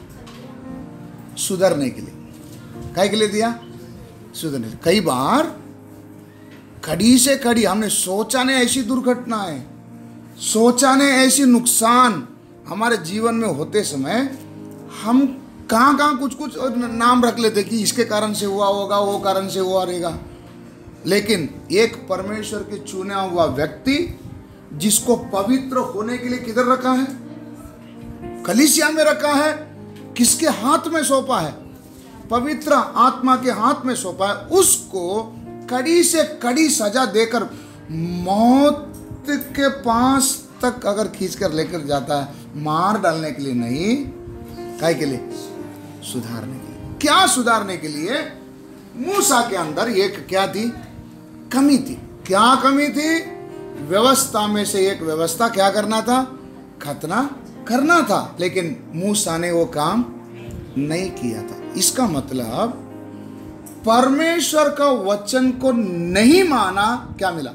सुधरने के लिए। काहे के लिए दिया? सुधरने के लिए। कई बार कड़ी से कड़ी हमने सोचा नहीं ऐसी दुर्घटनाएं, सोचा नहीं ऐसी नुकसान हमारे जीवन में होते समय हम कहाँ कहाँ कुछ कुछ नाम रख लेते कि इसके कारण से हुआ होगा, वो कारण से हुआ रहेगा। लेकिन एक परमेश्वर के चुना हुआ व्यक्ति जिसको पवित्र होने के लिए किधर रखा है? कलीसिया में रखा है। किसके हाथ में सौंपा है? पवित्र आत्मा के हाथ में सौंपा है। उसको कड़ी से कड़ी सजा देकर मौत के पास तक अगर खींच कर लेकर जाता है, मार डालने के लिए नहीं, काहे के लिए? सुधारने के लिए। क्या सुधारने के लिए? मूसा के अंदर एक क्या थी? कमी थी। क्या कमी थी? व्यवस्था में से एक व्यवस्था क्या करना था? खतना करना था, लेकिन मूसा ने वो काम नहीं किया था। इसका मतलब परमेश्वर का वचन को नहीं माना। क्या मिला?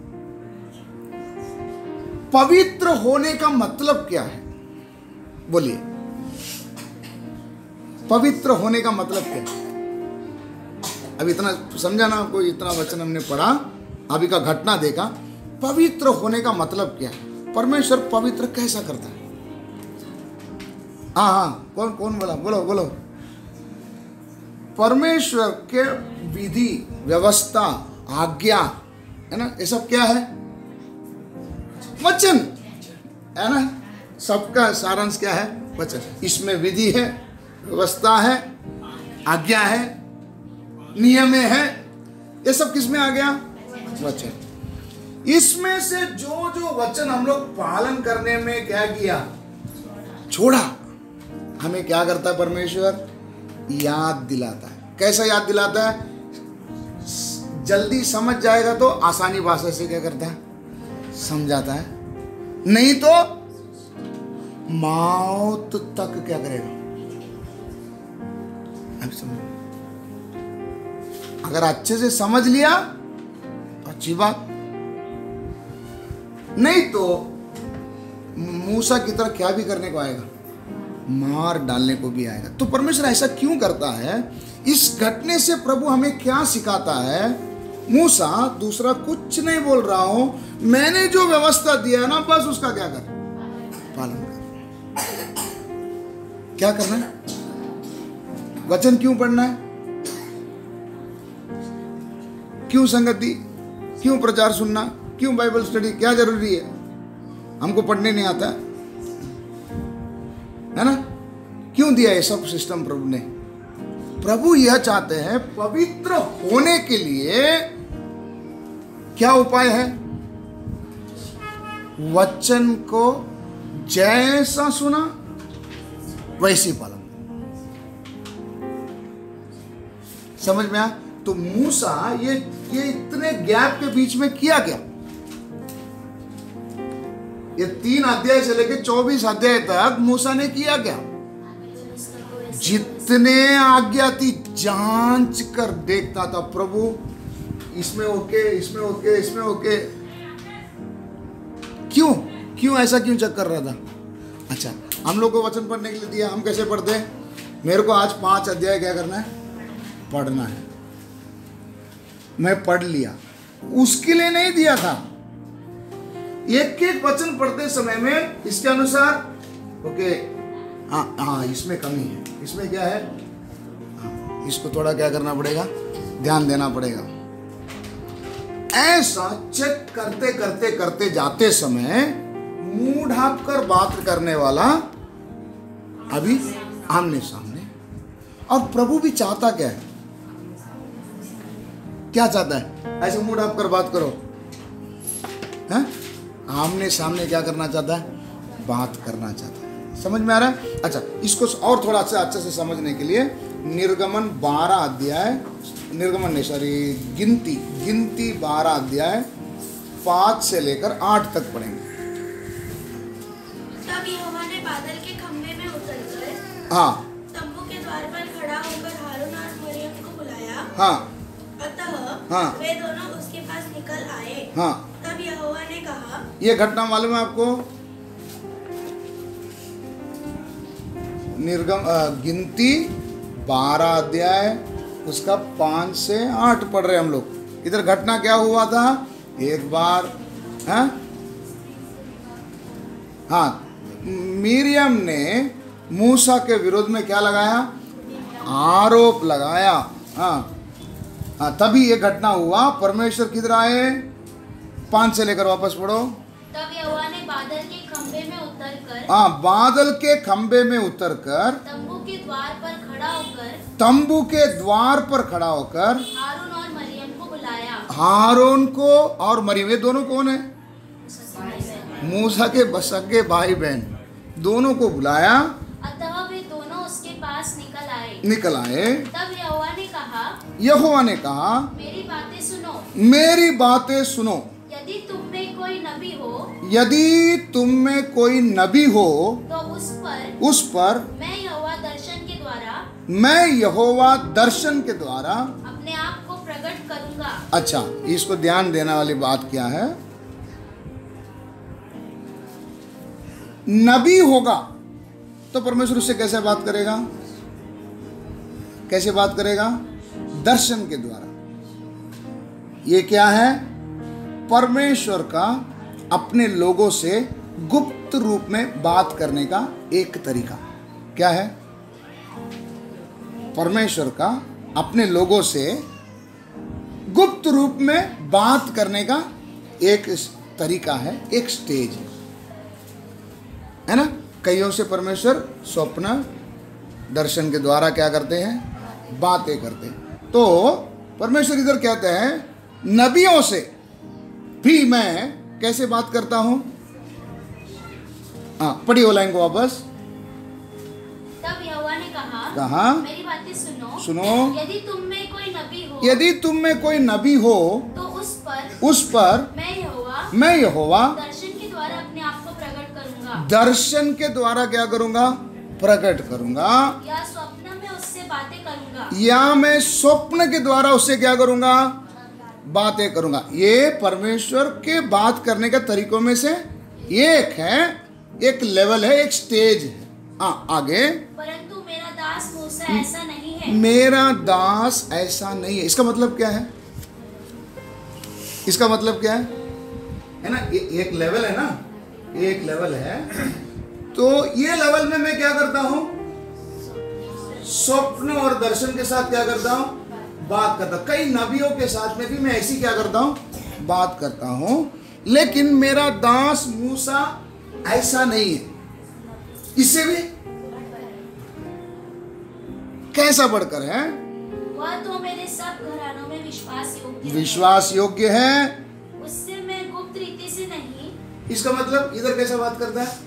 पवित्र होने का मतलब क्या है? बोलिए, पवित्र होने का मतलब क्या है? अब इतना समझा ना आपको? इतना वचन हमने पढ़ा, अभी का घटना देखा। पवित्र होने का मतलब क्या है? परमेश्वर पवित्र कैसा करता है? हाँ हाँ, कौन कौन बोला? बोलो बोलो। परमेश्वर के विधि, व्यवस्था, आज्ञा है ना, ये सब क्या है? वचन है ना। सबका सारांश क्या है? वचन। इसमें विधि है, व्यवस्था है, आज्ञा है, नियम है। ये सब किस में आ गया? वचन। इसमें से जो जो वचन हम लोग पालन करने में क्या किया? छोड़ा। हमें क्या करता है परमेश्वर? याद दिलाता है। कैसा याद दिलाता है? जल्दी समझ जाएगा तो आसानी भाषा से क्या करता है? समझाता है। नहीं तो मौत तक क्या करेगा? अब समझ। अगर अच्छे से समझ लिया तो अच्छी बात, नहीं तो मूसा की तरह क्या भी करने को आएगा? मार डालने को भी आएगा। तो परमेश्वर ऐसा क्यों करता है? इस घटने से प्रभु हमें क्या सिखाता है? मूसा दूसरा कुछ नहीं बोल रहा हूं, मैंने जो व्यवस्था दिया है ना, बस उसका क्या कर? पालन कर। क्या करना है? वचन क्यों पढ़ना है? क्यों संगति? क्यों प्रचार सुनना? क्यों बाइबल स्टडी? क्या जरूरी है? हमको पढ़ने नहीं आता है ना? क्यों दिया ये सब सिस्टम प्रभु ने? प्रभु यह चाहते हैं पवित्र होने के लिए क्या उपाय है? वचन को जैसा सुना वैसे पालन। समझ में आया? तो मूसा ये ये इतने गैप के बीच में किया क्या? ये तीन अध्याय से लेकर चौबीस अध्याय तक मूसा ने किया क्या? जितने आज्ञा थी जांच कर देखता था प्रभु, इसमें ओके, इसमें ओके, इसमें ओके। क्यों क्यों ऐसा क्यों चेक कर रहा था? अच्छा, हम लोग को वचन पढ़ने के लिए दिया, हम कैसे पढ़ते हैं? मेरे को आज पांच अध्याय क्या करना है? पढ़ना है। मैं पढ़ लिया, उसके लिए नहीं दिया था। एक एक वचन पढ़ते समय में इसके अनुसार ओके, हाँ हाँ इसमें कमी है, इसमें क्या है, हाँ, इसको थोड़ा क्या करना पड़ेगा, ध्यान देना पड़ेगा। ऐसा चेक करते करते करते जाते समय मुंह ढांप कर बात करने वाला अभी आमने सामने। और प्रभु भी चाहता क्या है? क्या चाहता है? ऐसे मुंह ढांप कर बात करो, हैं? आमने सामने क्या करना चाहता है? बात करना चाहता है। समझ में आ रहा है? अच्छा, इसको और थोड़ा सा अच्छे से समझने के लिए निर्गमन बारह अध्याय, निर्गमन नहीं सॉरी गिनती गिनती बारह अध्याय पांच से लेकर आठ तक पढ़ेंगे। तब यहोवा ने बादल के खंभे में उतरकर हाँ तंबू के द्वार पर खड़ा होकर हारून और मरियम को बुलाया। हाँ अतः हाँ वे दोनों उसके पास निकल आए। हाँ। तब यहोवा ने कहा, ये घटना मालूम है आपको? निर्गम अ, गिनती बारह अध्याय उसका पांच से आठ पढ़ रहे हम लोग। इधर घटना क्या हुआ था? एक बार हाँ हाँ मिरियम ने मूसा के विरोध में क्या लगाया? आरोप लगाया। हाँ हाँ तभी ये घटना हुआ। परमेश्वर किधर आए? पांच से लेकर वापस पढ़ो। तब यहोवा ने बादल के खंभे में उतरकर हाँ बादल के खंभे में उतरकर तंबू के द्वार पर खड़ा होकर तंबू के द्वार पर खड़ा होकर हारून और मरियम को बुलाया। हारून को और मरियम, ये दोनों कौन है? मूसा के बसगे भाई बहन, दोनों को बुलाया। अतः वे दोनों उसके पास निकल आए। निकल आए। तब यहोवा ने कहा, यहोवा ने कहा, मेरी बातें सुनो। मेरी बातें सुनो। यदि तुम में कोई नबी हो, यदि तुम में कोई नबी हो तो उस पर उस पर मैं यहोवा दर्शन के द्वारा मैं यहोवा दर्शन के द्वारा अपने आप को प्रकट करूंगा। अच्छा, इसको ध्यान देने वाली बात क्या है? नबी होगा तो परमेश्वर उससे कैसे बात करेगा? कैसे बात करेगा? दर्शन के द्वारा। ये क्या है? परमेश्वर का अपने लोगों से गुप्त रूप में बात करने का एक तरीका। क्या है? परमेश्वर का अपने लोगों से गुप्त रूप में बात करने का एक तरीका है, एक स्टेज है, है ना? कईयों से परमेश्वर स्वप्न दर्शन के द्वारा क्या करते हैं? बातें करते हैं। तो परमेश्वर इधर कहते हैं नबियों से भी मैं कैसे बात करता हूं? हाँ पढ़िए लाइन को वापस। तब यहोवा ने कहा, कहा मेरी बातें सुनो। सुनो। यदि तुम में कोई नबी हो यदि तुम में कोई नबी हो तो उस पर उस पर मैं यहोवा मैं यहोवा दर्शन के द्वारा अपने आप को प्रकट करूंगा। दर्शन के द्वारा क्या करूंगा? प्रकट करूंगा। या स्वप्न में उससे बातें करूंगा। या मैं स्वप्न के द्वारा उससे क्या करूंगा? बातें करूंगा। ये परमेश्वर के बात करने के तरीकों में से एक है, एक लेवल है, एक स्टेज है। हाँ आगे। परंतु मेरा दास मूसा ऐसा नहीं है। मेरा दास ऐसा नहीं है। इसका मतलब क्या है? इसका मतलब क्या है? है ना, ए, एक लेवल है ना, एक लेवल है। तो ये लेवल में मैं क्या करता हूं? स्वप्न और दर्शन के साथ क्या करता हूं? बात करता। कई नबियों के साथ में भी मैं ऐसी क्या करता हूं? बात करता हूं। लेकिन मेरा दास मूसा ऐसा नहीं है। इससे भी कैसा बढ़कर है? वह तो मेरे सब घरानों में विश्वास योग्य है। विश्वास योग्य है। उससे मैं गुप्त रीति से नहीं। इसका मतलब इधर कैसा बात करता है?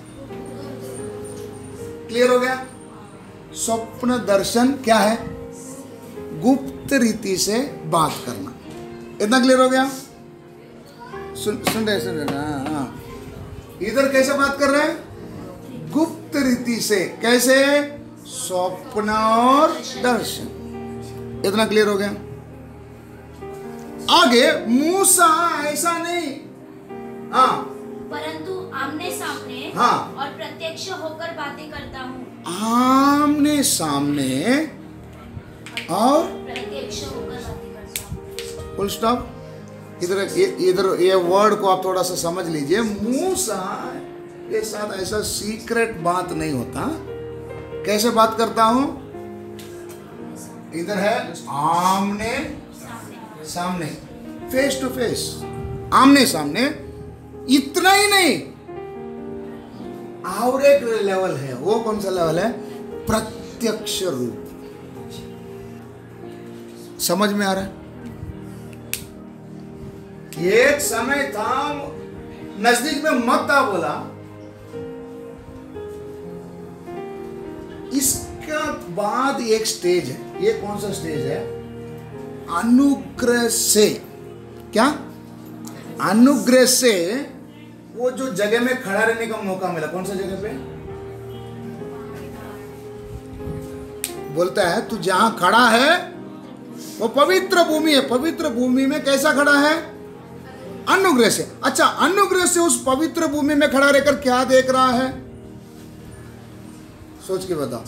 क्लियर हो गया? स्वप्न दर्शन क्या है? गुप्त गुप्त रीति से बात करना। इतना क्लियर हो गया? सुन सुन रहे सुन रहे हाँ हाँ। इधर कैसे बात कर रहे हैं? गुप्त रीति से। कैसे? स्वप्न और दर्शन। इतना क्लियर हो गया? आगे मूसा ऐसा नहीं, हाँ, परंतु आमने सामने हाँ, और प्रत्यक्ष होकर बातें करता हूँ। आमने सामने और प्रत्यक्ष होकर बातें करता हूँ। Full stop. इधर इधर ये वर्ड को आप थोड़ा सा समझ लीजिए। मूसा के साथ ऐसा सीक्रेट बात नहीं होता। कैसे बात करता हूं? इधर है आमने सामने, फेस टू फेस, आमने सामने। इतना ही नहीं, और एक लेवल है। वो कौन सा लेवल है? प्रत्यक्ष रूप। समझ में आ रहा है? एक समय था, नजदीक में मत आ बोला। इसका बाद एक स्टेज है। ये कौन सा स्टेज है? अनुग्रह से। क्या? अनुग्रह से वो जो जगह में खड़ा रहने का मौका मिला। कौन सा जगह पे? बोलता है तू जहां खड़ा है वो पवित्र भूमि है। पवित्र भूमि में कैसा खड़ा है? अनुग्रह से। अच्छा, अनुग्रह से उस पवित्र भूमि में खड़ा रहकर क्या देख रहा है? सोच के बताओ।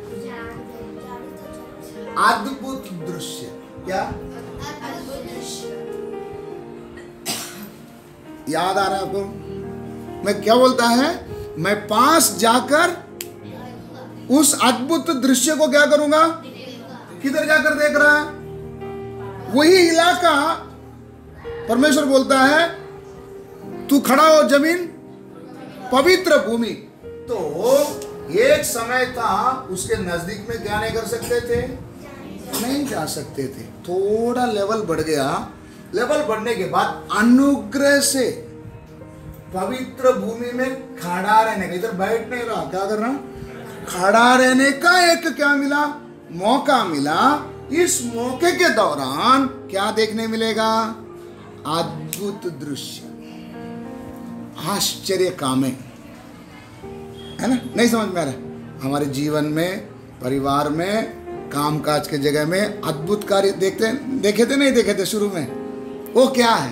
अद्भुत दृश्य। क्या? याद आ रहा है आपको? मैं क्या बोलता है? मैं पास जाकर उस अद्भुत दृश्य को क्या करूंगा? किधर जाकर देख रहा है? वही इलाका परमेश्वर बोलता है तू खड़ा हो जमीन, पवित्र भूमि। तो एक समय था उसके नजदीक में क्या नहीं कर सकते थे? नहीं जा सकते थे। थोड़ा लेवल बढ़ गया। लेवल बढ़ने के बाद अनुग्रह से पवित्र भूमि में खड़ा रहने का, इधर बैठ नहीं रहा, क्या कर रहा? खड़ा रहने का एक क्या मिला? मौका मिला। इस मौके के दौरान क्या देखने मिलेगा? अद्भुत दृश्य, आश्चर्य कामें, है ना? नहीं समझ में आ रहा? हमारे जीवन में, परिवार में, कामकाज के जगह में अद्भुत कार्य देखते देखे थे नहीं देखे थे शुरू में? वो क्या है?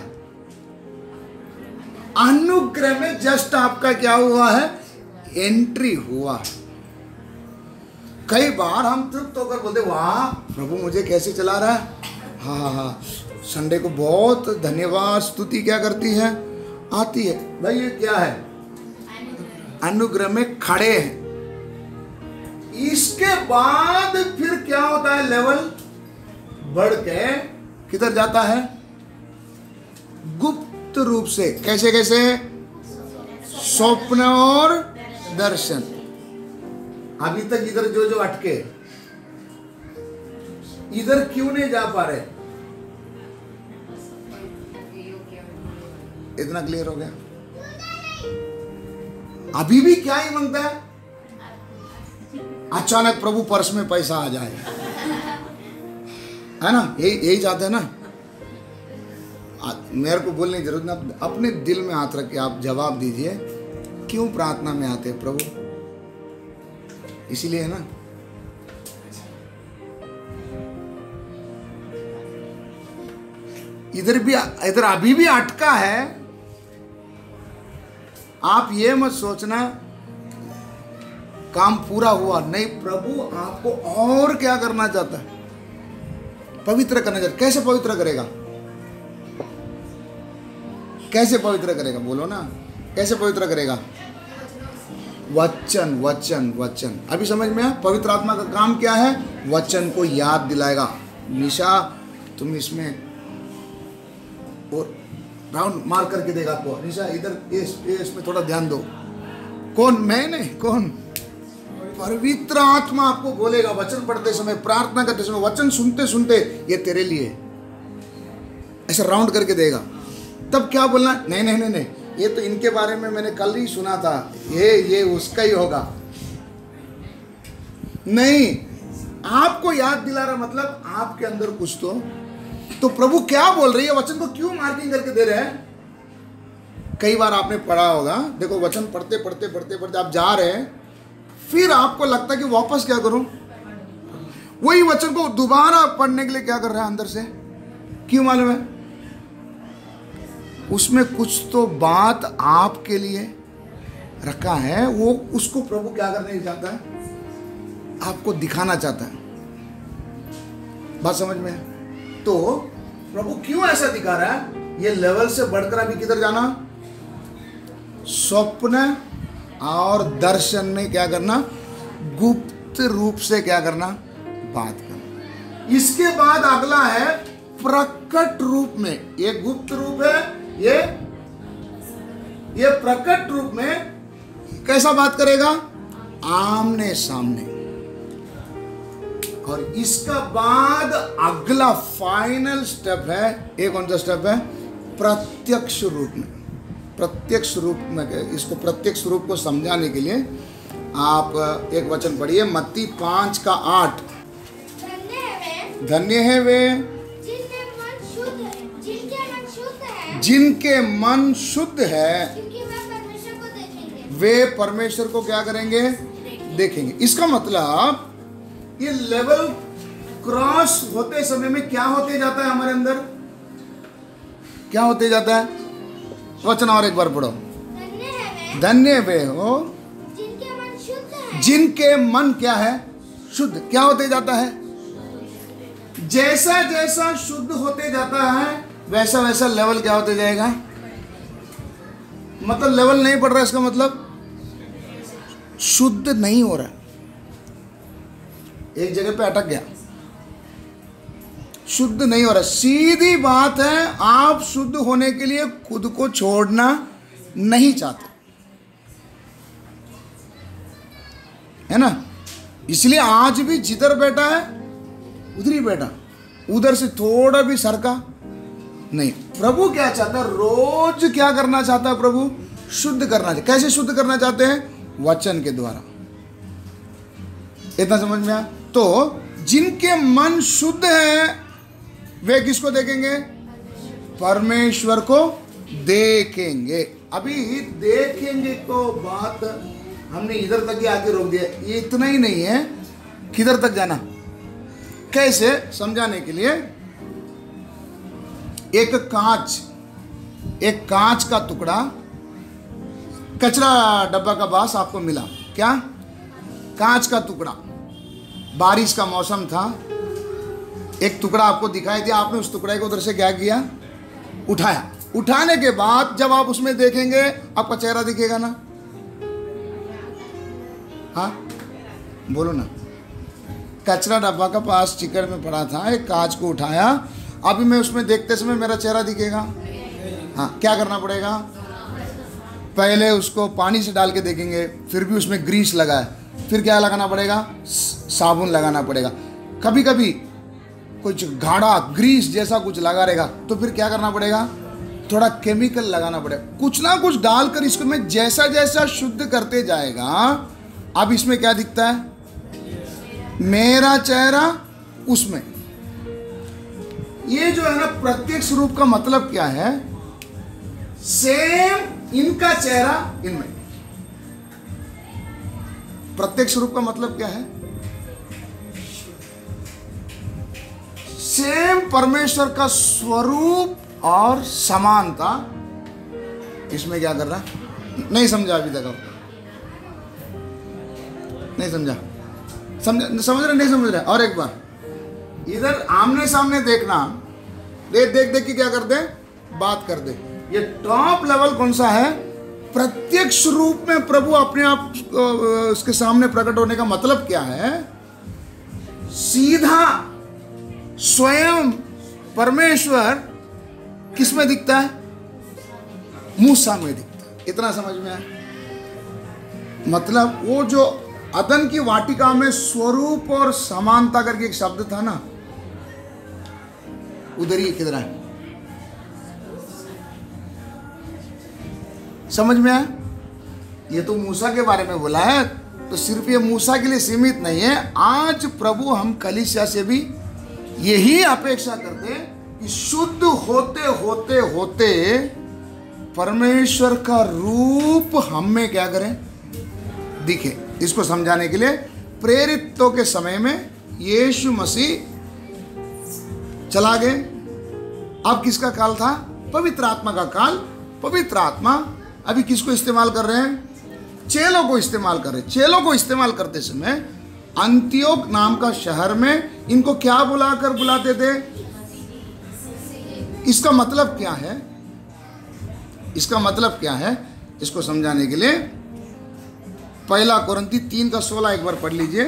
अनुग्रह में जस्ट आपका क्या हुआ है? एंट्री हुआ। कई बार हम तृप्त होकर बोलते वाह प्रभु मुझे कैसे चला रहा है। हाँ हाँ हाँ, संडे को बहुत धन्यवाद, स्तुति क्या करती है? आती है। भाई ये क्या है? अनुग्रह में खड़े हैं। इसके बाद फिर क्या होता है? लेवल बढ़ के किधर जाता है? गुप्त रूप से। कैसे कैसे? स्वप्न और दर्शन। अभी तक इधर जो जो अटके, इधर क्यों नहीं जा पा रहे? इतना क्लियर हो गया? अभी भी क्या ही मांगता है? अचानक प्रभु पर्स में पैसा आ जाए, है ना? यही यही चाहते हैं ना? मेरे को बोलने की जरूरत नहीं, अपने दिल में हाथ रख के आप जवाब दीजिए। क्यों प्रार्थना में आते हैं प्रभु? इसीलिए है ना? इधर भी, इधर अभी भी अटका है। आप ये मत सोचना काम पूरा हुआ, नहीं। प्रभु आपको और क्या करना चाहता है? पवित्र करना चाहता है। कैसे पवित्र करेगा? कैसे पवित्र करेगा? बोलो ना, कैसे पवित्र करेगा? वचन वचन वचन। अभी समझ में आया? पवित्र आत्मा का काम क्या है? वचन को याद दिलाएगा। निशा तुम इसमें और राउंड मार करके देगा आपको। निशा इधर इस, इसमें थोड़ा ध्यान दो। कौन? मैं नहीं, कौन? पवित्र आत्मा आपको बोलेगा वचन पढ़ते समय, प्रार्थना करते समय, वचन सुनते सुनते ये तेरे लिए, ऐसा राउंड करके देगा। तब क्या बोलना? नहीं नहीं नहीं नहीं, ये तो इनके बारे में मैंने कल ही सुना था, ये ये उसका ही होगा। नहीं, आपको याद दिला रहा, मतलब आपके अंदर कुछ तो तो प्रभु क्या बोल रही है, वचन को क्यों मार्किंग करके दे रहे हैं। कई बार आपने पढ़ा होगा, देखो वचन पढ़ते पढ़ते पढ़ते पढ़ते आप जा रहे हैं, फिर आपको लगता है कि वापस क्या करूं, वही वचन को दोबारा पढ़ने के लिए क्या कर रहा है अंदर से, क्यों मालूम है, उसमें कुछ तो बात आपके लिए रखा है, वो उसको प्रभु क्या करने चाहता है, आपको दिखाना चाहता है। बात समझ में है? तो प्रभु क्यों ऐसा दिखा रहा है, ये लेवल से बढ़कर अभी किधर जाना, स्वप्न और दर्शन में क्या करना, गुप्त रूप से क्या करना, बात करना। इसके बाद अगला है प्रकट रूप में, ये गुप्त रूप है, ये ये प्रकट रूप में कैसा बात करेगा, आमने सामने। और इसका बाद अगला फाइनल स्टेप है, एक कौन सा स्टेप है, प्रत्यक्ष रूप में। प्रत्यक्ष रूप में, इसको प्रत्यक्ष रूप को समझाने के लिए आप एक वचन पढ़िए, मत्ती पांच का आठ। धन्य है वे जिनके मन शुद्ध है, जिनके मन शुद्ध है, जिनके मन शुद्ध है, क्योंकि वे परमेश्वर को देखेंगे। वे परमेश्वर को क्या करेंगे, देखेंगे। इसका मतलब ये लेवल क्रॉस होते समय में क्या होते जाता है हमारे अंदर, क्या होते जाता है, वचन और एक बार पढ़ो। धन्य है वे धन्य वे हो जिनके मन शुद्ध है, जिनके मन क्या है, शुद्ध। क्या होते जाता है, जैसा जैसा शुद्ध होते जाता है वैसा वैसा लेवल क्या होते जाएगा, मतलब लेवल नहीं बढ़ रहा, इसका मतलब शुद्ध नहीं हो रहा, एक जगह पे अटक गया, शुद्ध नहीं हो रहा। सीधी बात है, आप शुद्ध होने के लिए खुद को छोड़ना नहीं चाहते, है ना, इसलिए आज भी जिधर बैठा है उधर ही बैठा, उधर से थोड़ा भी सरका नहीं। प्रभु क्या चाहता है, रोज क्या करना चाहता है प्रभु, शुद्ध करना चाहता। कैसे शुद्ध करना चाहते हैं, वचन के द्वारा। इतना समझ में आया। तो जिनके मन शुद्ध है वे किसको देखेंगे, परमेश्वर को देखेंगे। अभी देखेंगे तो बात हमने इधर तक ही आके रोक दिया, ये इतना ही नहीं है, किधर तक जाना, कैसे समझाने के लिए, एक कांच, एक कांच का टुकड़ा कचरा डब्बा का पास आपको मिला, क्या, कांच का टुकड़ा, बारिश का मौसम था, एक टुकड़ा आपको दिखाई दिया, आपने उस टुकड़े को उधर से क्या किया, उठाया। उठाने के बाद जब आप उसमें देखेंगे आपका चेहरा दिखेगा ना, हाँ बोलो ना। कचरा डब्बा का पास चिकड़ में पड़ा था, एक कांच को उठाया, अभी मैं उसमें देखते समय मेरा चेहरा दिखेगा, हाँ, क्या करना पड़ेगा, पहले उसको पानी से डाल के देखेंगे, फिर भी उसमें ग्रीस लगा है, फिर क्या लगाना पड़ेगा, साबुन लगाना पड़ेगा, कभी कभी कुछ गाढ़ा ग्रीस जैसा कुछ लगा रहेगा तो फिर क्या करना पड़ेगा, थोड़ा केमिकल लगाना पड़ेगा, कुछ ना कुछ डालकर इसको मैं जैसा जैसा शुद्ध करते जाएगा। अब इसमें क्या दिखता है, मेरा चेहरा उसमें। ये जो है ना प्रत्यक्ष रूप का मतलब क्या है, सेम इनका चेहरा इनमें। प्रत्यक्ष रूप का मतलब क्या है, सेम परमेश्वर का स्वरूप और समानता इसमें क्या कर रहा, नहीं समझा अभी तक, आप नहीं समझा, समझ समझ रहे नहीं समझ रहे, और एक बार इधर आमने सामने देखना, देख देख देख के क्या कर दे, बात कर दे। ये टॉप लेवल कौन सा है, प्रत्यक्ष रूप में प्रभु अपने आप उसके सामने प्रकट होने का मतलब क्या है, सीधा स्वयं परमेश्वर किस में दिखता है, मूसा में दिखता है। इतना समझ में आया, मतलब वो जो अदन की वाटिका में स्वरूप और समानता करके एक शब्द था ना, उधर ही किधर है, समझ में आया। ये तो मूसा के बारे में बोला है, तो सिर्फ ये मूसा के लिए सीमित नहीं है। आज प्रभु हम कलीसिया से भी यही अपेक्षा करते हैं कि शुद्ध होते होते होते परमेश्वर का रूप हम में क्या करें, दिखे। इसको समझाने के लिए प्रेरितों के समय में यीशु मसीह चला गए। अब किसका काल था? पवित्र आत्मा का काल। पवित्र आत्मा अभी किसको इस्तेमाल कर रहे हैं? चेलों को इस्तेमाल कर रहे हैं। चेलों को इस्तेमाल करते समय अंतियोक नाम का शहर में इनको क्या बुलाकर बुलाते थे? इसका मतलब क्या है? इसका मतलब क्या है? इसको समझाने के लिए पहला कोरिन्थी तीन का सोलह एक बार पढ़ लीजिए।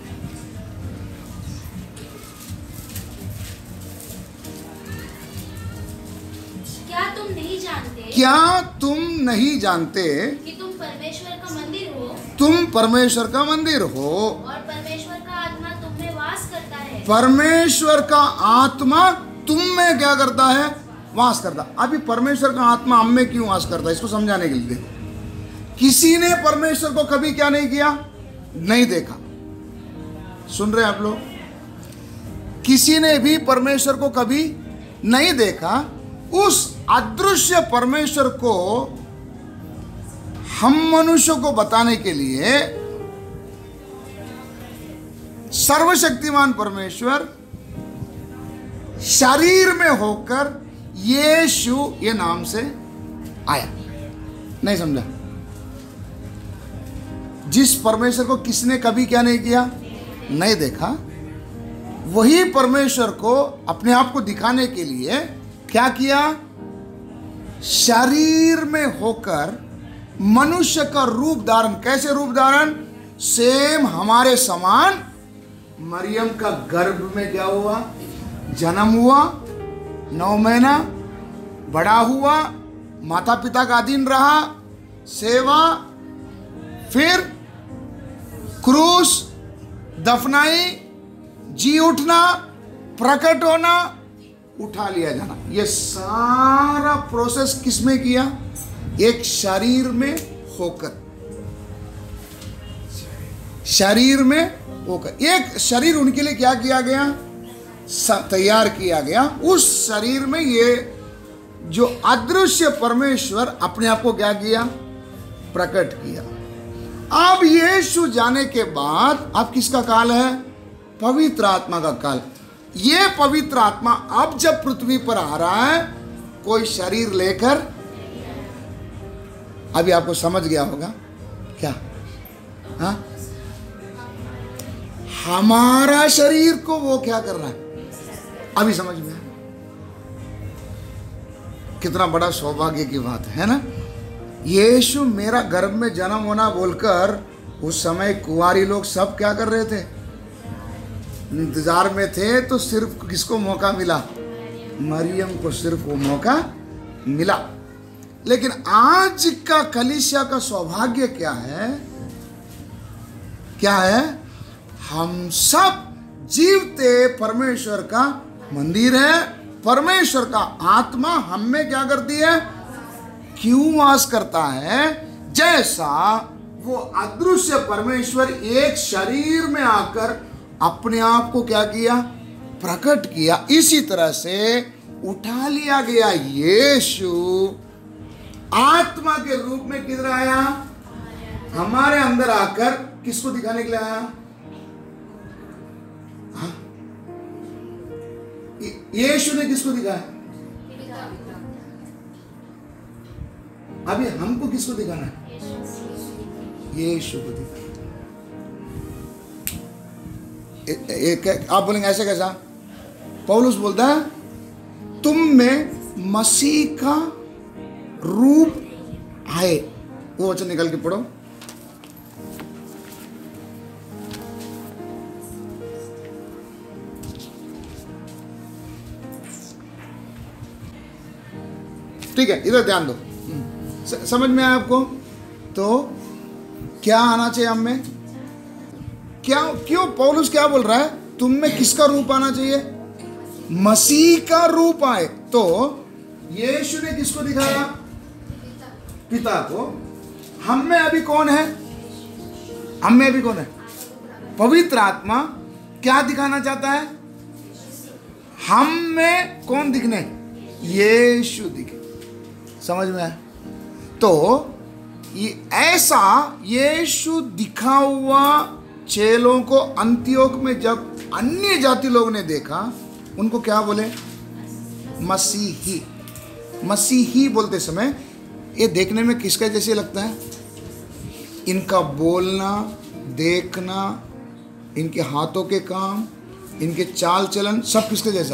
क्या तुम नहीं जानते क्या तुम नहीं जानते कि तुम परमेश्वर का मंदिर हो तुम परमेश्वर का मंदिर हो और परमेश्वर का आत्मा तुम में वास करता है। परमेश्वर का आत्मा तुम में क्या करता है? वास करता। अभी परमेश्वर का आत्मा हम में क्यों वास करता है? इसको समझाने के लिए किसी ने परमेश्वर को कभी क्या नहीं किया? नहीं देखा। सुन रहे हैं आप लोग? किसी ने भी परमेश्वर को कभी नहीं देखा। उस अदृश्य परमेश्वर को हम मनुष्यों को बताने के लिए सर्वशक्तिमान परमेश्वर शरीर में होकर यीशु ये नाम से आया। नहीं समझा? जिस परमेश्वर को किसने कभी क्या नहीं किया? नहीं देखा, वही परमेश्वर को अपने आप को दिखाने के लिए क्या किया? शरीर में होकर मनुष्य का रूप धारण। कैसे रूप धारण? सेम हमारे समान मरियम का गर्भ में क्या हुआ? जन्म हुआ, नौ महीना बड़ा हुआ, माता पिता का अधीन रहा, सेवा, फिर क्रूस, दफनाई, जी उठना, प्रकट होना, उठा लिया जाना। ये सारा प्रोसेस किसमें किया? एक शरीर में होकर। शरीर में होकर एक शरीर उनके लिए क्या किया गया? तैयार किया गया। उस शरीर में ये जो अदृश्य परमेश्वर अपने आप को क्या किया? प्रकट किया। अब यीशु जाने के बाद अब किसका काल है? पवित्र आत्मा का काल। ये पवित्र आत्मा अब जब पृथ्वी पर आ रहा है कोई शरीर लेकर, अभी आपको समझ गया होगा क्या? हाँ, हमारा शरीर को वो क्या कर रहा है? अभी समझ में आया? कितना बड़ा सौभाग्य की बात है ना? यीशु मेरा गर्भ में जन्म होना बोलकर उस समय कुंवारी लोग सब क्या कर रहे थे? इंतजार में थे। तो सिर्फ किसको मौका मिला? मरियम को सिर्फ वो मौका मिला। लेकिन आज का कलीसिया का सौभाग्य क्या है? क्या है? हम सब जीवते परमेश्वर का मंदिर है। परमेश्वर का आत्मा हम में क्या करती है? क्यों वास करता है? जैसा वो अदृश्य परमेश्वर एक शरीर में आकर अपने आप को क्या किया? प्रकट किया। इसी तरह से उठा लिया गया यीशु आत्मा के रूप में किधर आया? हमारे अंदर आकर किसको दिखाने के लिए आया? हाँ? यीशु ने किसको दिखाया? अभी हमको किसको दिखाना है? यीशु को दिखाना। एक आप बोलेंगे ऐसे कैसा? पौलुस बोलता है तुम में मसीह का रूप आए। वो वचन निकल के पढ़ो। ठीक है, इधर ध्यान दो। समझ में आया आपको? तो क्या आना चाहिए हम में? क्या क्यों पौलुस क्या बोल रहा है? तुम में किसका रूप आना चाहिए? मसीह का रूप आए। तो यीशु ने किसको दिखाया? पिता को। हम में अभी कौन है? हम में भी कौन है? पवित्र आत्मा क्या दिखाना चाहता है? हम में कौन दिखने? यीशु दिखे। समझ में आया? तो ये ऐसा यीशु दिखा हुआ चेलों को अंत्योक में जब अन्य जाति लोग ने देखा, उनको क्या बोले? मसीही। मसीही बोलते समय ये देखने में किसका जैसे लगता है? इनका बोलना, देखना, इनके हाथों के काम, इनके चाल चलन, सब किसके जैसा?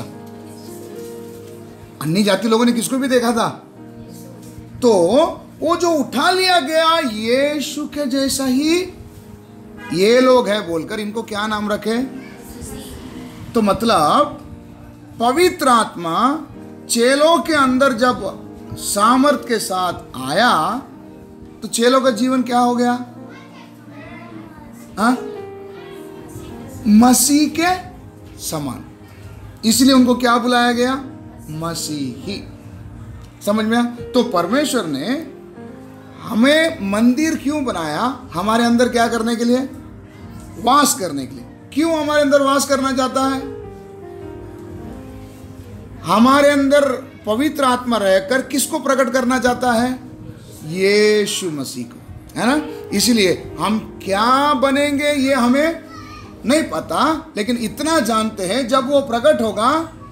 अन्य जाति लोगों ने किसको भी देखा था? तो वो जो उठा लिया गया यीशु के जैसा ही ये लोग हैं बोलकर इनको क्या नाम रखे? तो मतलब पवित्र आत्मा चेलों के अंदर जब सामर्थ के साथ आया तो चेलों का जीवन क्या हो गया? हाँ? मसीह के समान। इसलिए उनको क्या बुलाया गया? मसीही। समझ में आया? तो परमेश्वर ने हमें मंदिर क्यों बनाया? हमारे अंदर क्या करने के लिए? वास करने के लिए। क्यों हमारे अंदर वास करना चाहता है? हमारे अंदर पवित्र आत्मा रहकर किसको प्रकट करना चाहता है? यीशु मसीह को, है ना? इसलिए हम क्या बनेंगे ये हमें नहीं पता, लेकिन इतना जानते हैं जब वो प्रकट होगा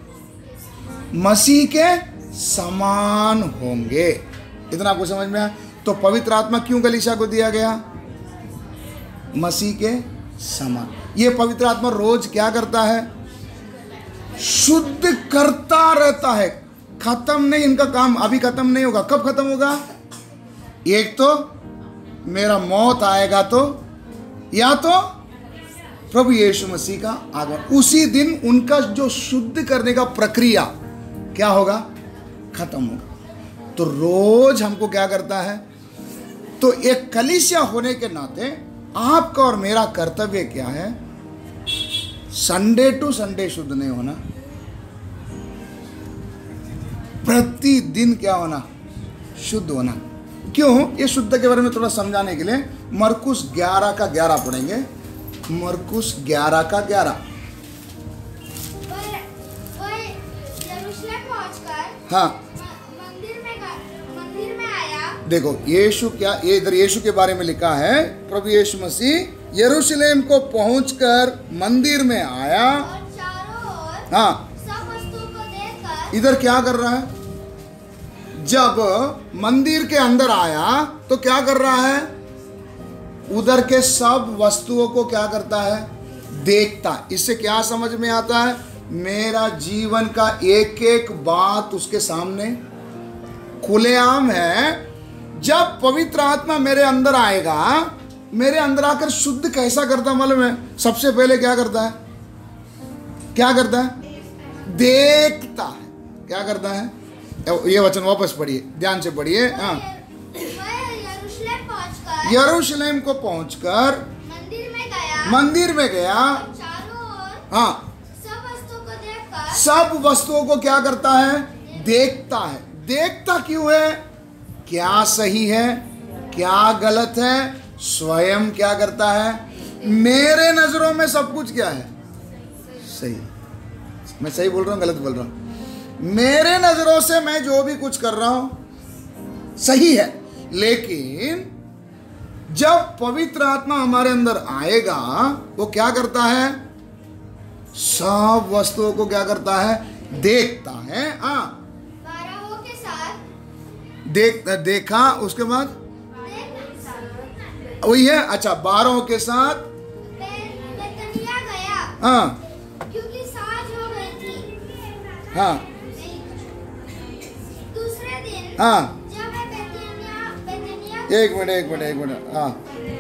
मसीह के समान होंगे। इतना आपको समझ में आया? तो पवित्र आत्मा क्यों कलीसिया को दिया गया? मसीह के समान। ये पवित्र आत्मा रोज क्या करता है? शुद्ध करता रहता है। खत्म नहीं, इनका काम अभी खत्म नहीं होगा। कब खत्म होगा? एक तो मेरा मौत आएगा तो, या तो प्रभु यीशु मसीह का आगमन। उसी दिन उनका जो शुद्ध करने का प्रक्रिया क्या होगा? खत्म होगा। तो रोज हमको क्या करता है? तो एक कलीसिया होने के नाते आपका और मेरा कर्तव्य क्या है? संडे टू संडे शुद्ध नहीं होना, प्रतिदिन क्या होना? शुद्ध होना। क्यों? ये शुद्ध के बारे में थोड़ा समझाने के लिए मरकुस ग्यारह का ग्यारह पढ़ेंगे। मरकुस ग्यारह का ग्यारह। हाँ, मंदिर में मंदिर में आया। देखो यीशु क्या, ये इधर यीशु के बारे में लिखा है। प्रभु यीशु मसीह यरूशलेम को पहुंचकर मंदिर में आया और चारों ओर हाँ, सब वस्तुओं को देखकर इधर क्या कर रहा है? जब मंदिर के अंदर आया तो क्या कर रहा है? उधर के सब वस्तुओं को क्या करता है? देखता। इससे क्या समझ में आता है? मेरा जीवन का एक एक बात उसके सामने खुलेआम है। जब पवित्र आत्मा मेरे अंदर आएगा, मेरे अंदर आकर शुद्ध कैसा करता मालूम है? सबसे पहले क्या करता है? क्या करता है? देखता है। क्या करता है? ये वचन वापस पढ़िए, ध्यान से पढ़िए। हाँ, यरूशलेम पहुंचकर यरूशलेम को पहुंचकर मंदिर में गया मंदिर में गया और चारों ओर हाँ, सब वस्तुओं को देखकर सब वस्तुओं को क्या करता है? देखता है। देखता क्यों है? क्या सही है, क्या गलत है, स्वयं क्या करता है? मेरे नजरों में सब कुछ क्या है? सही। मैं सही बोल रहा हूँ, गलत बोल रहा हूँ? मेरे नजरों से मैं जो भी कुछ कर रहा हूं सही है। लेकिन जब पवित्र आत्मा हमारे अंदर आएगा, वो क्या करता है? सब वस्तुओं को क्या करता है? देखता है। हाँ, बारहों के साथ देख देखा। उसके बाद वही है। अच्छा, बारहों के साथ बेतनिया गया हाँ क्योंकि सांझ हो गई थी। हाँ दूसरे दिन हाँ, जब वह बेतनिया बेतनिया एक मिनट एक मिनट एक मिनट हाँ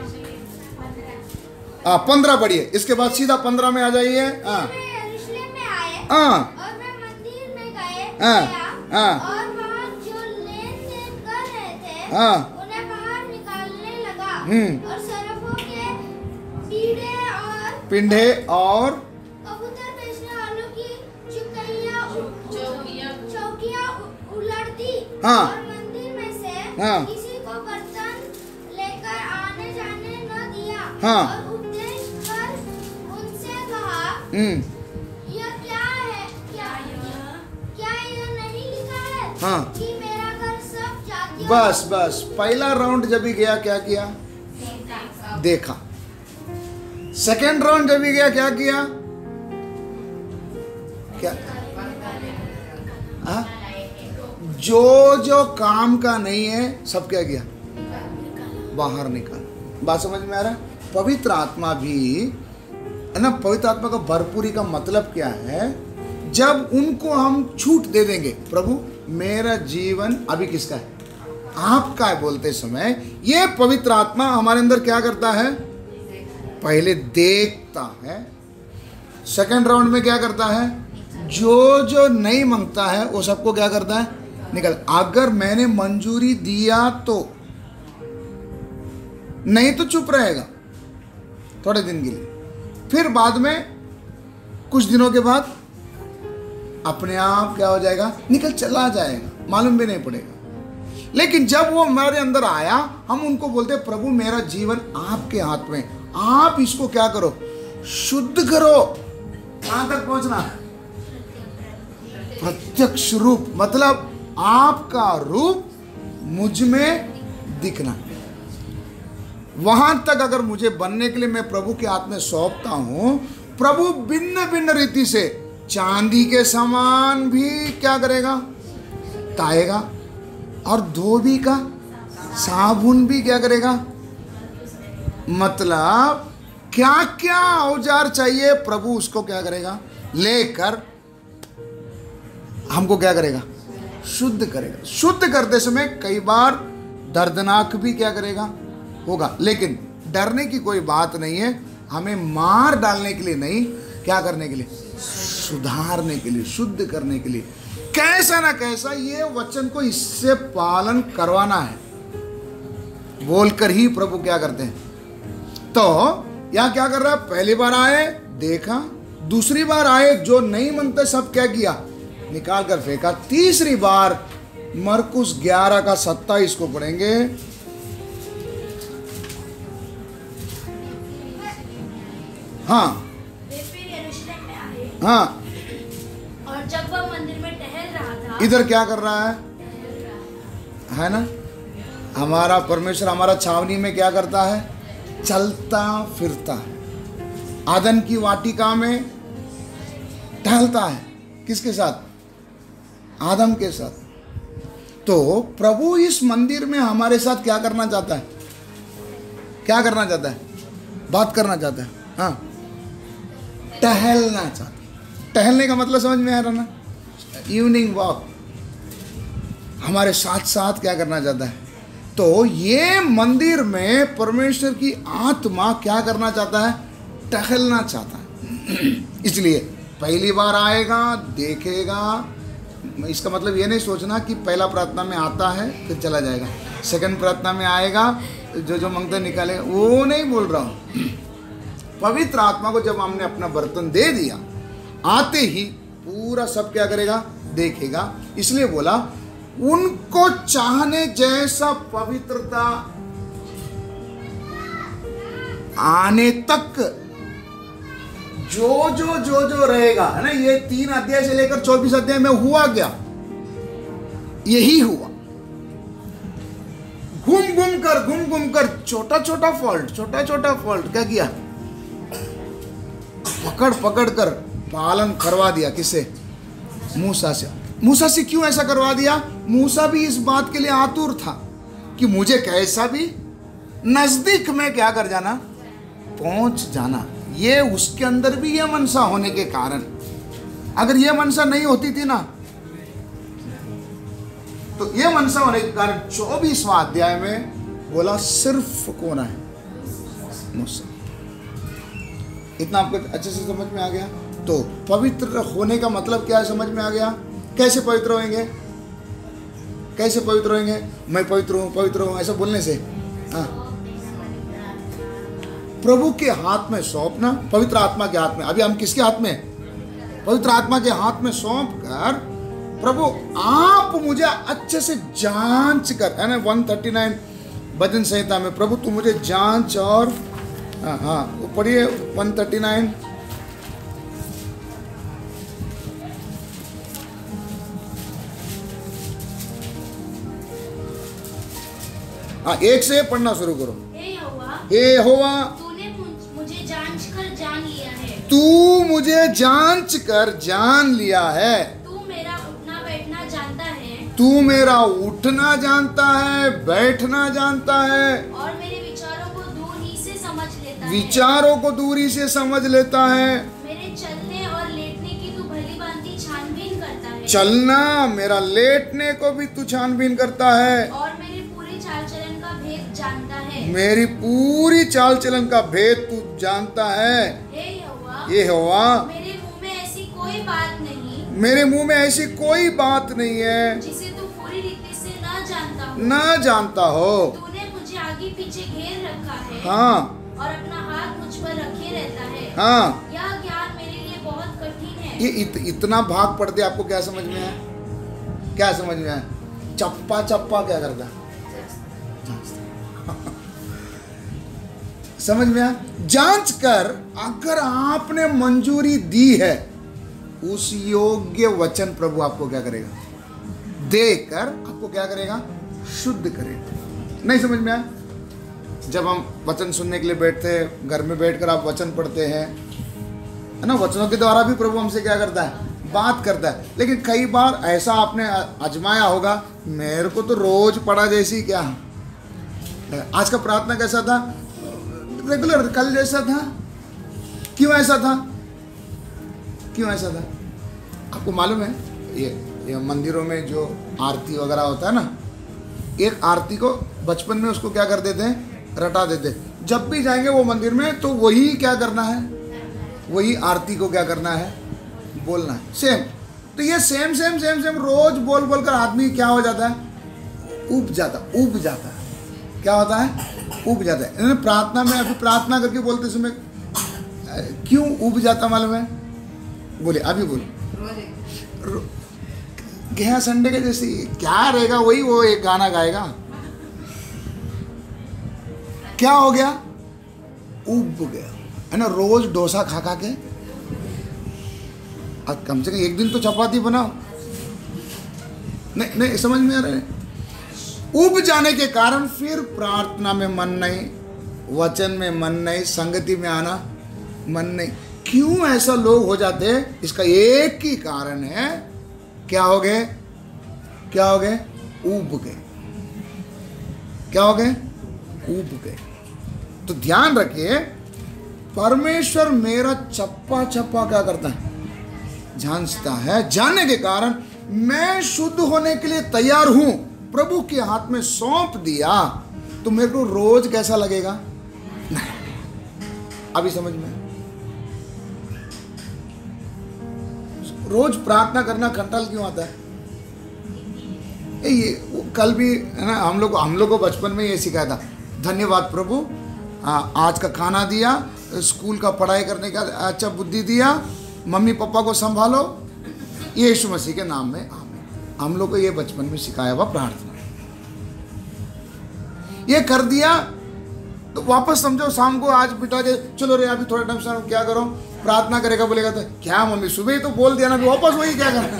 हाँ, पंद्रह पढ़िए। इसके बाद सीधा पंद्रह में आ जाइए। हाँ वे यरूशलेम में आए हाँ और वे मंदिर में गए हाँ, गया हाँ। और वहाँ जो लेन देन कर रहे थे हाँ। उन्हें बाहर निकालने लगा हम्म। और सरफों के पीढ़े और पिंडे और कबूतर बेचने वालों की चुकैया चौकियां उलट दी हाँ। और मंदिर में से हाँ। किसी को बर्तन लेकर आने जाने न दिया। हाँ। और उपदेश कर उनसे कहा, हम्म यह क्या है, क्या क्या यह नहीं लिखा है हाँ। कि मेरा घर सब जातियों बस बस पहला राउंड जब भी गया क्या किया? देखा। सेकेंड राउंड जब भी गया क्या किया? क्या? हाँ? जो जो काम का नहीं है सब क्या किया? बाहर निकाल। बात समझ में आ रहा है? पवित्र आत्मा भी है ना। पवित्र आत्मा का भरपूरी का मतलब क्या है? जब उनको हम छूट दे देंगे, प्रभु मेरा जीवन अभी किसका है? आपका है बोलते समय, ये पवित्र आत्मा हमारे अंदर क्या करता है? पहले देखता है, सेकंड राउंड में क्या करता है? जो जो नहीं मांगता है वो सबको क्या करता है? निकल। अगर मैंने मंजूरी दिया तो, नहीं तो चुप रहेगा थोड़े दिन के लिए, फिर बाद में कुछ दिनों के बाद अपने आप क्या हो जाएगा? निकल चला जाएगा, मालूम भी नहीं पड़ेगा। लेकिन जब वो हमारे अंदर आया, हम उनको बोलते प्रभु मेरा जीवन आपके हाथ में, आप इसको क्या करो? शुद्ध करो। कहां तक पहुंचना? प्रत्यक्ष रूप, मतलब आपका रूप मुझ में दिखना। वहां तक अगर मुझे बनने के लिए मैं प्रभु के हाथ में सौंपता हूं, प्रभु भिन्न भिन्न रीति से चांदी के समान भी क्या करेगा? ताएगा। और धोबी का साबुन भी क्या करेगा? मतलब क्या क्या औजार चाहिए प्रभु उसको क्या करेगा? लेकर हमको क्या करेगा? शुद्ध करेगा। शुद्ध करते समय कई बार दर्दनाक भी क्या करेगा? होगा, लेकिन डरने की कोई बात नहीं है। हमें मार डालने के लिए नहीं, क्या करने के लिए? सुधारने के लिए, शुद्ध करने के लिए। कैसा ना कैसा ये वचन को इससे पालन करवाना है, बोलकर ही प्रभु क्या करते हैं। तो यहां क्या कर रहा है? पहली बार आए देखा, दूसरी बार आए जो नहीं मानते सब क्या किया? निकाल कर फेंका। तीसरी बार मरकुस ग्यारह का सत्ताईस को पढ़ेंगे। हाँ वे फिर यरूशलेम में आए, हाँ। और जब वह मंदिर में टहल रहा था, इधर क्या कर रहा है? है ना, हमारा परमेश्वर हमारा छावनी में क्या करता है? चलता फिरता है। आदन की वाटिका में टहलता है, किसके साथ? आदम के साथ। तो प्रभु इस मंदिर में हमारे साथ क्या करना चाहता है? क्या करना चाहता है? बात करना चाहता है। हाँ, टहलना चाहता है। टहलने का मतलब समझ में आ रहा ना? इवनिंग वॉक हमारे साथ साथ क्या करना चाहता है? तो ये मंदिर में परमेश्वर की आत्मा क्या करना चाहता है? टहलना चाहता है। इसलिए पहली बार आएगा, देखेगा। इसका मतलब ये नहीं सोचना कि पहला प्रार्थना में आता है फिर चला जाएगा, सेकंड प्रार्थना में आएगा जो जो मांगते निकालेगा, वो नहीं बोल रहा हूँ। पवित्र आत्मा को जब हमने अपना बर्तन दे दिया, आते ही पूरा सब क्या करेगा? देखेगा। इसलिए बोला उनको चाहने जैसा पवित्रता आने तक जो जो जो जो रहेगा, है ना। ये तीन अध्याय से लेकर चौबीस अध्याय में हुआ क्या? यही हुआ। घूम घूम कर घूम घूम कर छोटा छोटा फॉल्ट छोटा छोटा फॉल्ट क्या किया? पकड़ पकड़ कर पालन करवा दिया। किससे? मूसा से। मूसा से क्यों ऐसा करवा दिया? मूसा भी इस बात के लिए आतुर था कि मुझे कैसा भी नजदीक में क्या कर जाना? पहुंच जाना। ये उसके अंदर भी ये मनसा होने के कारण, अगर ये मनसा नहीं होती थी ना, तो ये मनसा होने के कारण चौबीसवां अध्याय में बोला सिर्फ कौन है? मूसा। इतना आपको अच्छे से समझ में आ गया? तो पवित्र होने का मतलब क्या है? समझ में आ गया? कैसे पवित्र होंगे? कैसे पवित्र होंगे? मैं पवित्र हूं पवित्र हूं ऐसा बोलने से? हाँ, प्रभु के हाथ में सौंपना, पवित्र आत्मा के हाथ में। अभी हम किसके हाथ में? पवित्र आत्मा के हाथ में सौंप कर, प्रभु आप मुझे अच्छे से जांच कर, है ना। एक सौ उनतालीस भजन संहिता में, प्रभु तू मुझे जांच और हाँ हाँ पढ़िए वन थर्टी नाइन। हाँ एक से पढ़ना शुरू करो। हे यहोवा, हे यहोवा, तूने मुझ- मुझे जांच कर जान लिया है। तू मुझे जांच कर जान लिया है। तू मेरा उठना बैठना जानता है। तू मेरा उठना जानता है, बैठना जानता है, और मेरे विचारों को दूर ही से समझ लेता है। विचारों को दूरी से समझ लेता है। मेरे चलने और लेटने की तू भली भांति छानबीन करता है। चलना मेरा लेटने को भी तू छानबीन करता है। और मेरे पूरे चाल चलन का भेद जानता है। मेरी पूरी चाल चलन का भेद तू जानता है। हे यहोवा, ये यहोवा, मेरे मुंह में ऐसी कोई बात नहीं मेरे मुंह में ऐसी कोई बात नहीं है जिसे तू पूरी रीति से न जानता हो। ना जानता हो। तूने मुझे आगे पीछे घेर रखा है। हाँ और अपना हाथ मुझ पर रखे रहता है। हाँ यह ज्ञान मेरे लिए बहुत कठिन है। ये इत, इतना भाग पढ़ दे आपको क्या समझ में आया? क्या समझ में आया? चप्पा चप्पा क्या करता है? समझ में आया? जांच कर अगर आपने मंजूरी दी है उस योग्य वचन प्रभु आपको क्या करेगा? देकर आपको क्या करेगा? शुद्ध करेगा। नहीं समझ में आया? जब हम वचन सुनने के लिए बैठते हैं, घर में बैठकर आप वचन पढ़ते हैं, है ना, वचनों के द्वारा भी प्रभु हमसे क्या करता है? बात करता है। लेकिन कई बार ऐसा आपने आजमाया होगा, मेरे को तो रोज पढ़ा जैसी क्या, आज का प्रार्थना कैसा था? रेगुलर कल जैसा था। क्यों ऐसा था? क्यों ऐसा था? आपको मालूम है ये, ये मंदिरों में जो आरती वगैरह होता है ना, एक आरती को बचपन में उसको क्या कर देते हैं? रटा देते। जब भी जाएंगे वो मंदिर में तो वही क्या करना है? वही आरती को क्या करना है? बोलना है। सेम। तो ये सेम सेम सेम सेम रोज बोल बोल कर आदमी क्या हो जाता है? उब जाता उब जाता है। क्या होता है? उब जाता है। इन्होंने प्रार्थना में अभी प्रार्थना करके बोलते समय क्यों उब जाता मालूम है? बोले अभी बोलो। गया संडे के जैसे क्या रहेगा, वही वो एक गाना गाएगा। क्या हो गया? उब गया, है ना। रोज डोसा खा खा के अब कम से कम एक दिन तो चपाती बनाओ। नहीं नहीं समझ में आ रहा है? उब जाने के कारण फिर प्रार्थना में मन नहीं, वचन में मन नहीं, संगति में आना मन नहीं। क्यों ऐसा लोग हो जाते हैं? इसका एक ही कारण है। क्या हो गए? क्या हो गए? उब गए। क्या हो गए? उब गए। तो ध्यान रखिए, परमेश्वर मेरा चप्पा चप्पा क्या करता है? जांचता है। जानने के कारण मैं शुद्ध होने के लिए तैयार हूं, प्रभु के हाथ में सौंप दिया, तो मेरे को रोज कैसा लगेगा? नहीं। अभी समझ में? रोज प्रार्थना करना कंटाल क्यों आता है? ये कल भी है ना, हम लोग हम लोग को बचपन में ये सिखाया था, धन्यवाद प्रभु, आ, आज का खाना दिया, स्कूल का पढ़ाई करने का अच्छा बुद्धि दिया, मम्मी पापा को संभालो, यीशु मसीह के नाम में आमीन। हम लोग को ये बचपन में सिखाया हुआ प्रार्थना। ये कर दिया तो वापस समझो शाम को आज बिठा के चलो रे अभी थोड़ा टाइम से क्या करो, प्रार्थना करेगा, बोलेगा तो क्या मम्मी सुबह ही तो बोल दिया ना, वापस वही क्या करना?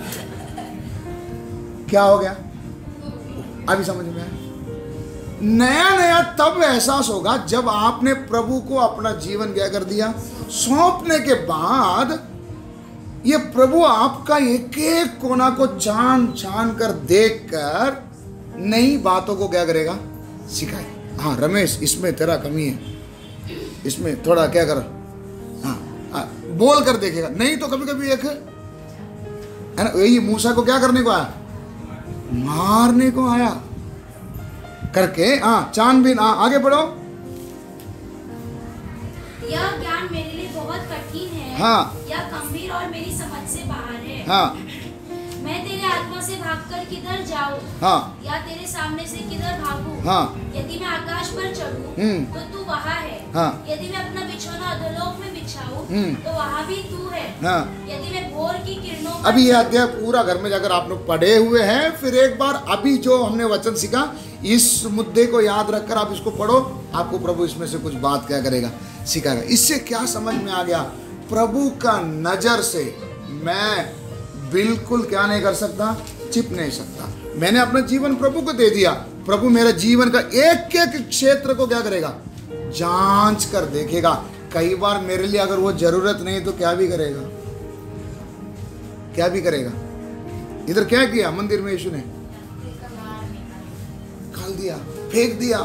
क्या हो गया? अभी समझ में आया? नया नया तब एहसास होगा जब आपने प्रभु को अपना जीवन क्या कर दिया, सौंपने के बाद ये प्रभु आपका एक एक कोना को छान छान कर देखकर नई बातों को क्या करेगा? सिखाए। हाँ रमेश, इसमें तेरा कमी है, इसमें थोड़ा क्या कर, हाँ, हाँ बोल कर देखेगा। नहीं तो कभी कभी एक है ना, यही मूसा को क्या करने को आया? मारने को आया करके। हाँ छानबीन। हाँ आगे बढ़ो। यह ज्ञान मेरे लिए बहुत कठिन है। हाँ। यह गंभीर और मेरी समझ से बाहर है। हाँ। मैं तेरे आत्मा से भागकर किधर जाऊं? हाँ या तेरे सामने से किधर भागूं? हाँ यदि मैं आकाश पर चढ़ूं हम्म। तो तू वहाँ है। हाँ यदि मैं अपना बिछौना अधोलोक में बिछाऊं हम्म। तो वहाँ भी तू है। हाँ यदि मैं भोर की किरणों पर अभी ये अध्याय पूरा घर में जाकर आप लोग पढ़े हुए हैं, फिर एक बार अभी जो हमने वचन सीखा इस मुद्दे को याद रखकर आप इसको पढ़ो, आपको प्रभु इसमें से कुछ बात क्या करेगा, सिखाएगा। इससे क्या समझ में आ गया, प्रभु का नजर से मैं बिल्कुल क्या नहीं कर सकता, छिप नहीं सकता। मैंने अपना जीवन प्रभु को दे दिया, प्रभु मेरे जीवन का एक एक क्षेत्र को क्या करेगा, जांच कर देखेगा। कई बार मेरे लिए अगर वो जरूरत नहीं तो क्या भी करेगा, क्या भी करेगा। इधर क्या किया मंदिर में यीशु ने, निकाल दिया, फेंक दिया।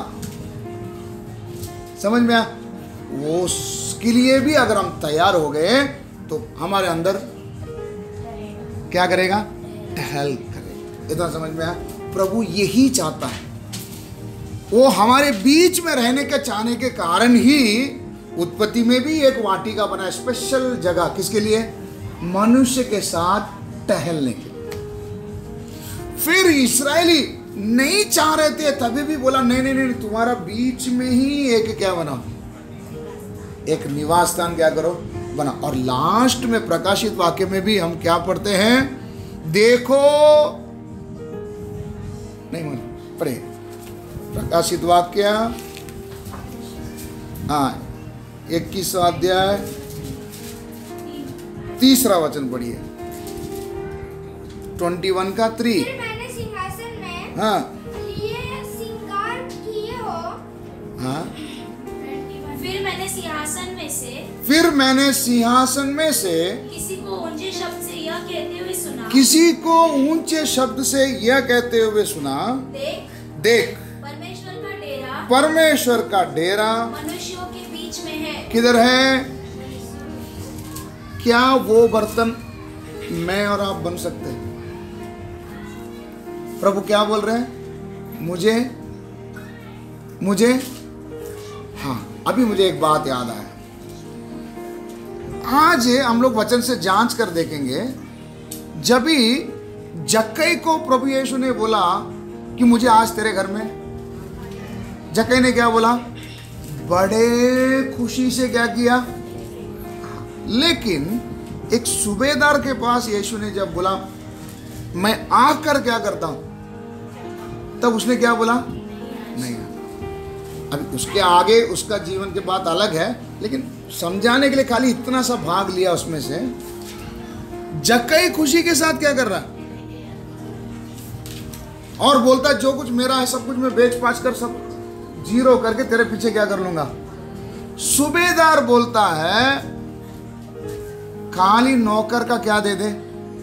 समझ में आया? वो उसके लिए भी अगर हम तैयार हो गए तो हमारे अंदर क्या करेगा, टहल करेगा। इतना समझ में आया? प्रभु यही चाहता है, वो हमारे बीच में रहने के चाहने के कारण ही उत्पत्ति में भी एक वाटिका बना, स्पेशल जगह किसके लिए, मनुष्य के साथ टहलने के लिए। फिर इस्राएली नहीं चाह रहे थे तभी भी बोला नहीं नहीं नहीं, तुम्हारा बीच में ही एक क्या बना, एक निवास स्थान क्या करो बना। और लास्ट में प्रकाशित वाक्य में भी हम क्या पढ़ते हैं, देखो नहीं मन पढ़े प्रकाशित वाक्य, हाँ इक्कीस अध्याय तीसरा वचन पढ़िए, ट्वेंटी वन का थ्री। फिर मैंने सिंहासन में हाँ लिए श्रृंगार किए हो। हाँ फिर मैंने सिंहासन में से फिर मैंने सिंहासन में से किसी को ऊंचे शब्द से यह कहते हुए सुना, किसी को ऊंचे शब्द से यह कहते हुए सुना, देख देख परमेश्वर का डेरा परमेश्वर का डेरा मनुष्यों के बीच में है। किधर है। क्या वो बर्तन मैं और आप बन सकते हैं? प्रभु क्या बोल रहे हैं, मुझे मुझे हाँ अभी मुझे एक बात याद आया। आज हम लोग वचन से जांच कर देखेंगे, जब भी जक्कई को प्रभु यीशु ने बोला कि मुझे आज तेरे घर में, जक्कई ने क्या बोला, बड़े खुशी से क्या किया। लेकिन एक सूबेदार के पास यीशु ने जब बोला मैं आकर क्या करता हूं, तब उसने क्या बोला, नहीं। अब उसके आगे उसका जीवन की बात अलग है, लेकिन समझाने के लिए खाली इतना सा भाग लिया उसमें से। जक्कई खुशी के साथ क्या कर रहा है और बोलता है जो कुछ मेरा है सब कुछ मैं बेच पाच कर सब जीरो करके तेरे पीछे क्या कर लूंगा। सूबेदार बोलता है खाली नौकर का क्या दे दे,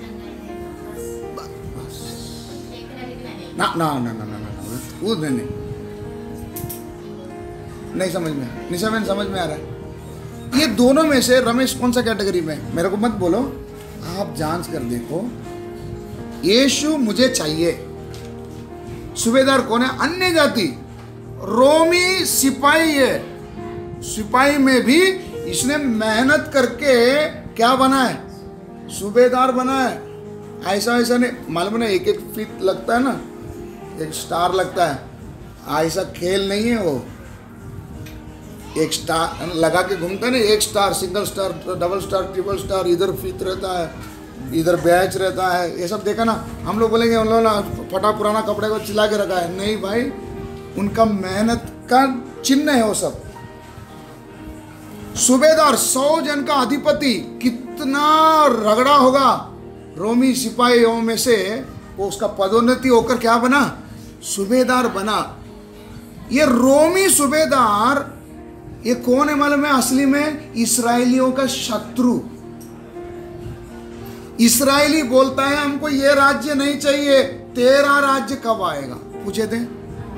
ना ना ना ना ना ना वो नहीं नहीं नहीं समझ में नहीं समझ समझ में आ रहा है। ये दोनों में से रमेश कौन सा कैटेगरी में, मेरे को मत बोलो, आप जांच कर देखो। यीशु मुझे चाहिए, सूबेदार कौन है, अन्य जाति रोमी सिपाही है। सिपाही में भी इसने मेहनत करके क्या बना है, सूबेदार बना है। ऐसा ऐसा नहीं मालूम है, एक एक फीट लगता है ना, एक स्टार लगता है, ऐसा खेल नहीं है वो। एक स्टार लगा के घूमता है ना, एक star, single star, double star, triple star, इधर फीत रहता है, इधर बैच रहता है, ये सब देखा ना। हम लोग बोलेंगे उन लोगों ने फटा पुराना कपड़े को चिल्ला के रखा है, नहीं भाई, उनका मेहनत का चिन्ह है वो सब। सूबेदार सौ जन का अधिपति, कितना रगड़ा होगा रोमी सिपाहियों में से, वो उसका पदोन्नति होकर क्या बना, सूबेदार बना। ये रोमी सूबेदार ये कौन है मालूम है, असली में इस्राएलियों का शत्रु। इस्राएली बोलता है हमको ये राज्य नहीं चाहिए, तेरा राज्य कब आएगा पूछे थे।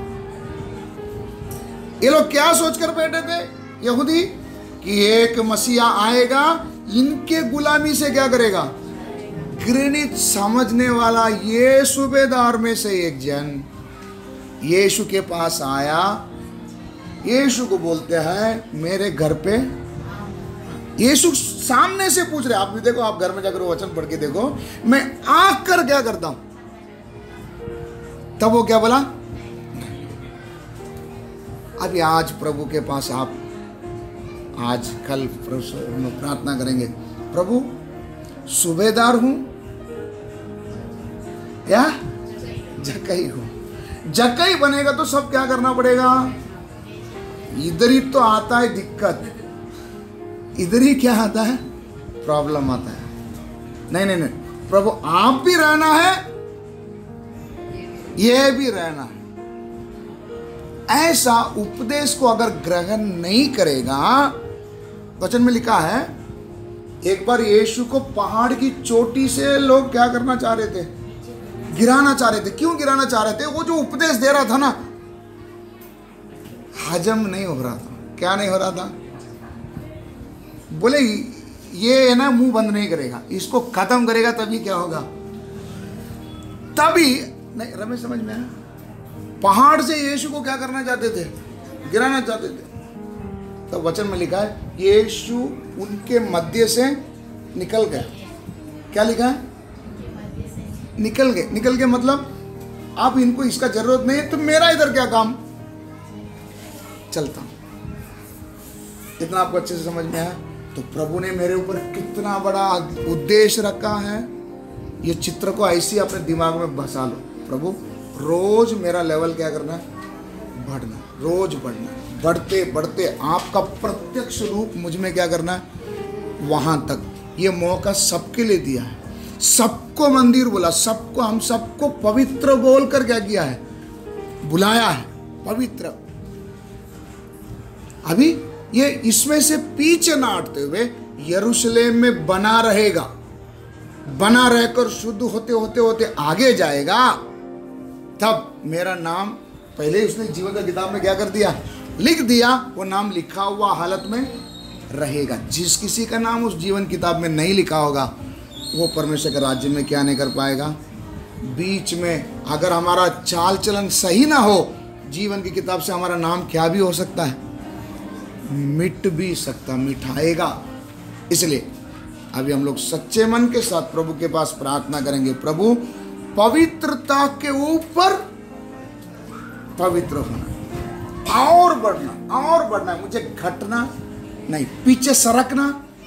ये लोग क्या सोचकर बैठे थे यहूदी, कि एक मसीहा आएगा, इनके गुलामी से क्या करेगा। घृणित समझने वाला ये सूबेदार में से एक जन यीशु के पास आया, यीशु को बोलते हैं मेरे घर पे। यीशु सामने से पूछ रहे, आप भी देखो, आप घर में जाकर वो वचन पढ़ के देखो, मैं आकर क्या करता हूं, तब वो क्या बोला? अभी आज प्रभु के पास आप आज कल प्रार्थना करेंगे, प्रभु सूबेदार हूं या जकई हूं? जकई बनेगा तो सब क्या करना पड़ेगा? इधर ही तो आता है दिक्कत, इधर ही क्या आता है? प्रॉब्लम आता है। नहीं नहीं नहीं, प्रभु आप भी रहना है, ये भी रहना है। ऐसा उपदेश को अगर ग्रहण नहीं करेगा, वचन में लिखा है एक बार यीशु को पहाड़ की चोटी से लोग क्या करना चाह रहे थे? गिराना चाह रहे थे। क्यों गिराना चाह रहे थे? वो जो उपदेश दे रहा था ना, हजम नहीं हो रहा था। क्या नहीं हो रहा था? बोले ये है ना, मुंह बंद नहीं करेगा, इसको खत्म करेगा तभी क्या होगा? तभी नहीं। रमेश समझ में आया? पहाड़ से यीशु को क्या करना चाहते थे? गिराना चाहते थे। तब वचन में लिखा है यीशु उनके मध्य से निकल गया। क्या लिखा है? निकल गए। निकल गए मतलब आप इनको इसका जरूरत नहीं है, तो मेरा इधर क्या काम? चलता हूं। इतना आपको अच्छे से समझ में आया? तो प्रभु ने मेरे ऊपर कितना बड़ा उद्देश्य रखा है, ये चित्र को ऐसे अपने दिमाग में बसा लो। प्रभु रोज मेरा लेवल क्या करना है? बढ़ना, रोज बढ़ना, बढ़ते बढ़ते आपका प्रत्यक्ष रूप मुझ में क्या करना है? वहां तक। ये मौका सबके लिए दिया है, सबको मंदिर बोला, सबको, हम सबको पवित्र बोलकर क्या किया है? बुलाया है, पवित्र। अभी ये इसमें से पीछे ना हटते हुए यरूशलेम में बना रहेगा, बना रहकर शुद्ध होते होते होते आगे जाएगा, तब मेरा नाम पहले उसने जीवन का किताब में क्या कर दिया? लिख दिया। वो नाम लिखा हुआ हालत में रहेगा। जिस किसी का नाम उस जीवन किताब में नहीं लिखा होगा, वो परमेश्वर के राज्य में क्या नहीं कर पाएगा? बीच में अगर हमारा चाल चलन सही ना हो, जीवन की किताब से हमारा नाम क्या भी हो सकता है? मिट भी सकता, मिटाएगा। इसलिए अभी हम लोग सच्चे मन के साथ प्रभु के पास प्रार्थना करेंगे, प्रभु पवित्रता के ऊपर पवित्र होना और बढ़ना और बढ़ना। मुझे घटना नहीं, पीछे सरकना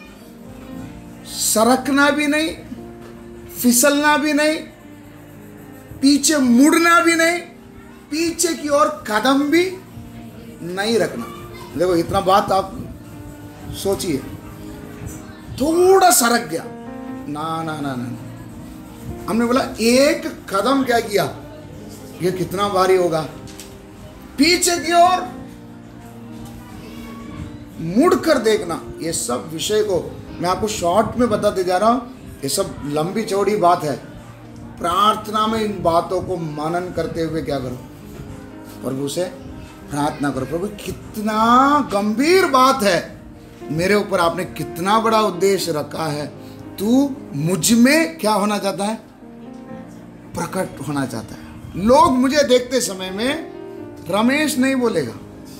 सरकना भी नहीं, फिसलना भी नहीं, पीछे मुड़ना भी नहीं, पीछे की ओर कदम भी नहीं रखना। देखो इतना बात आप सोचिए, थोड़ा सरक गया ना ना ना ना, हमने बोला एक कदम क्या किया? ये कितना भारी होगा? पीछे की ओर मुड़कर देखना। ये सब विषय को मैं आपको शॉर्ट में बताते जा रहा हूं, ये सब लंबी चौड़ी बात है। प्रार्थना में इन बातों को मनन करते हुए क्या करो? प्रभु से प्रार्थना करो, प्रभु कितना गंभीर बात है, मेरे ऊपर आपने कितना बड़ा उद्देश्य रखा है, तू मुझ में क्या होना चाहता है? प्रकट होना चाहता है। लोग मुझे देखते समय में रमेश नहीं बोलेगा,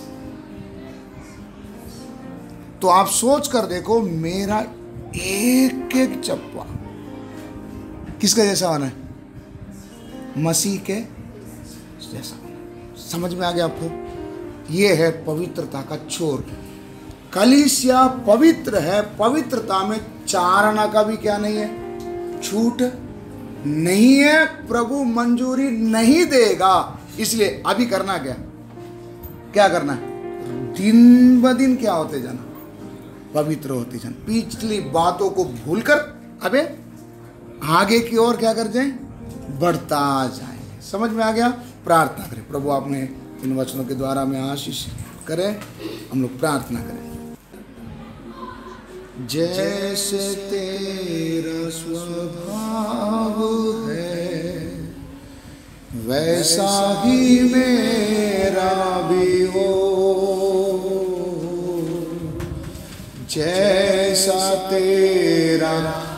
तो आप सोच कर देखो, मेरा एक एक चप्पा किसके जैसा होना है? मसीह के जैसा होना। समझ में आ गया आपको? ये है पवित्रता का छोर। कलीसिया पवित्र है, पवित्रता में चारणा का भी क्या नहीं है? छूट नहीं है। प्रभु मंजूरी नहीं देगा। इसलिए अभी करना क्या? क्या करना है? दिन ब दिन क्या होते जाना? पवित्र होते जाना। पिछली बातों को भूलकर अबे आगे की ओर क्या कर जाए? बढ़ता जाए। समझ में आ गया? प्रार्थना करें, प्रभु आपने इन वचनों के द्वारा में आशीष करें। हम लोग प्रार्थना करें। जैसे तेरा स्वभाव है, वैसा ही मेरा भी हो। जैसा तेरा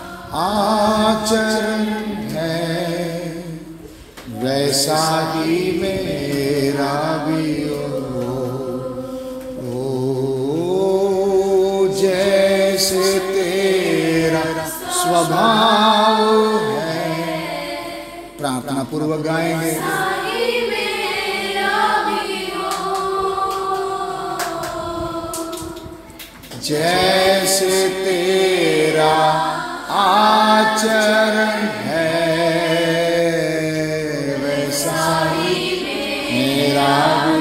आचरण है, वैसा ही मेरा भी हो। ओ जैसे तेरा स्वभाव है। प्रार्थना पूर्वक गाएंगे। जैसे तेरा आचरण है वैसा ही मेरा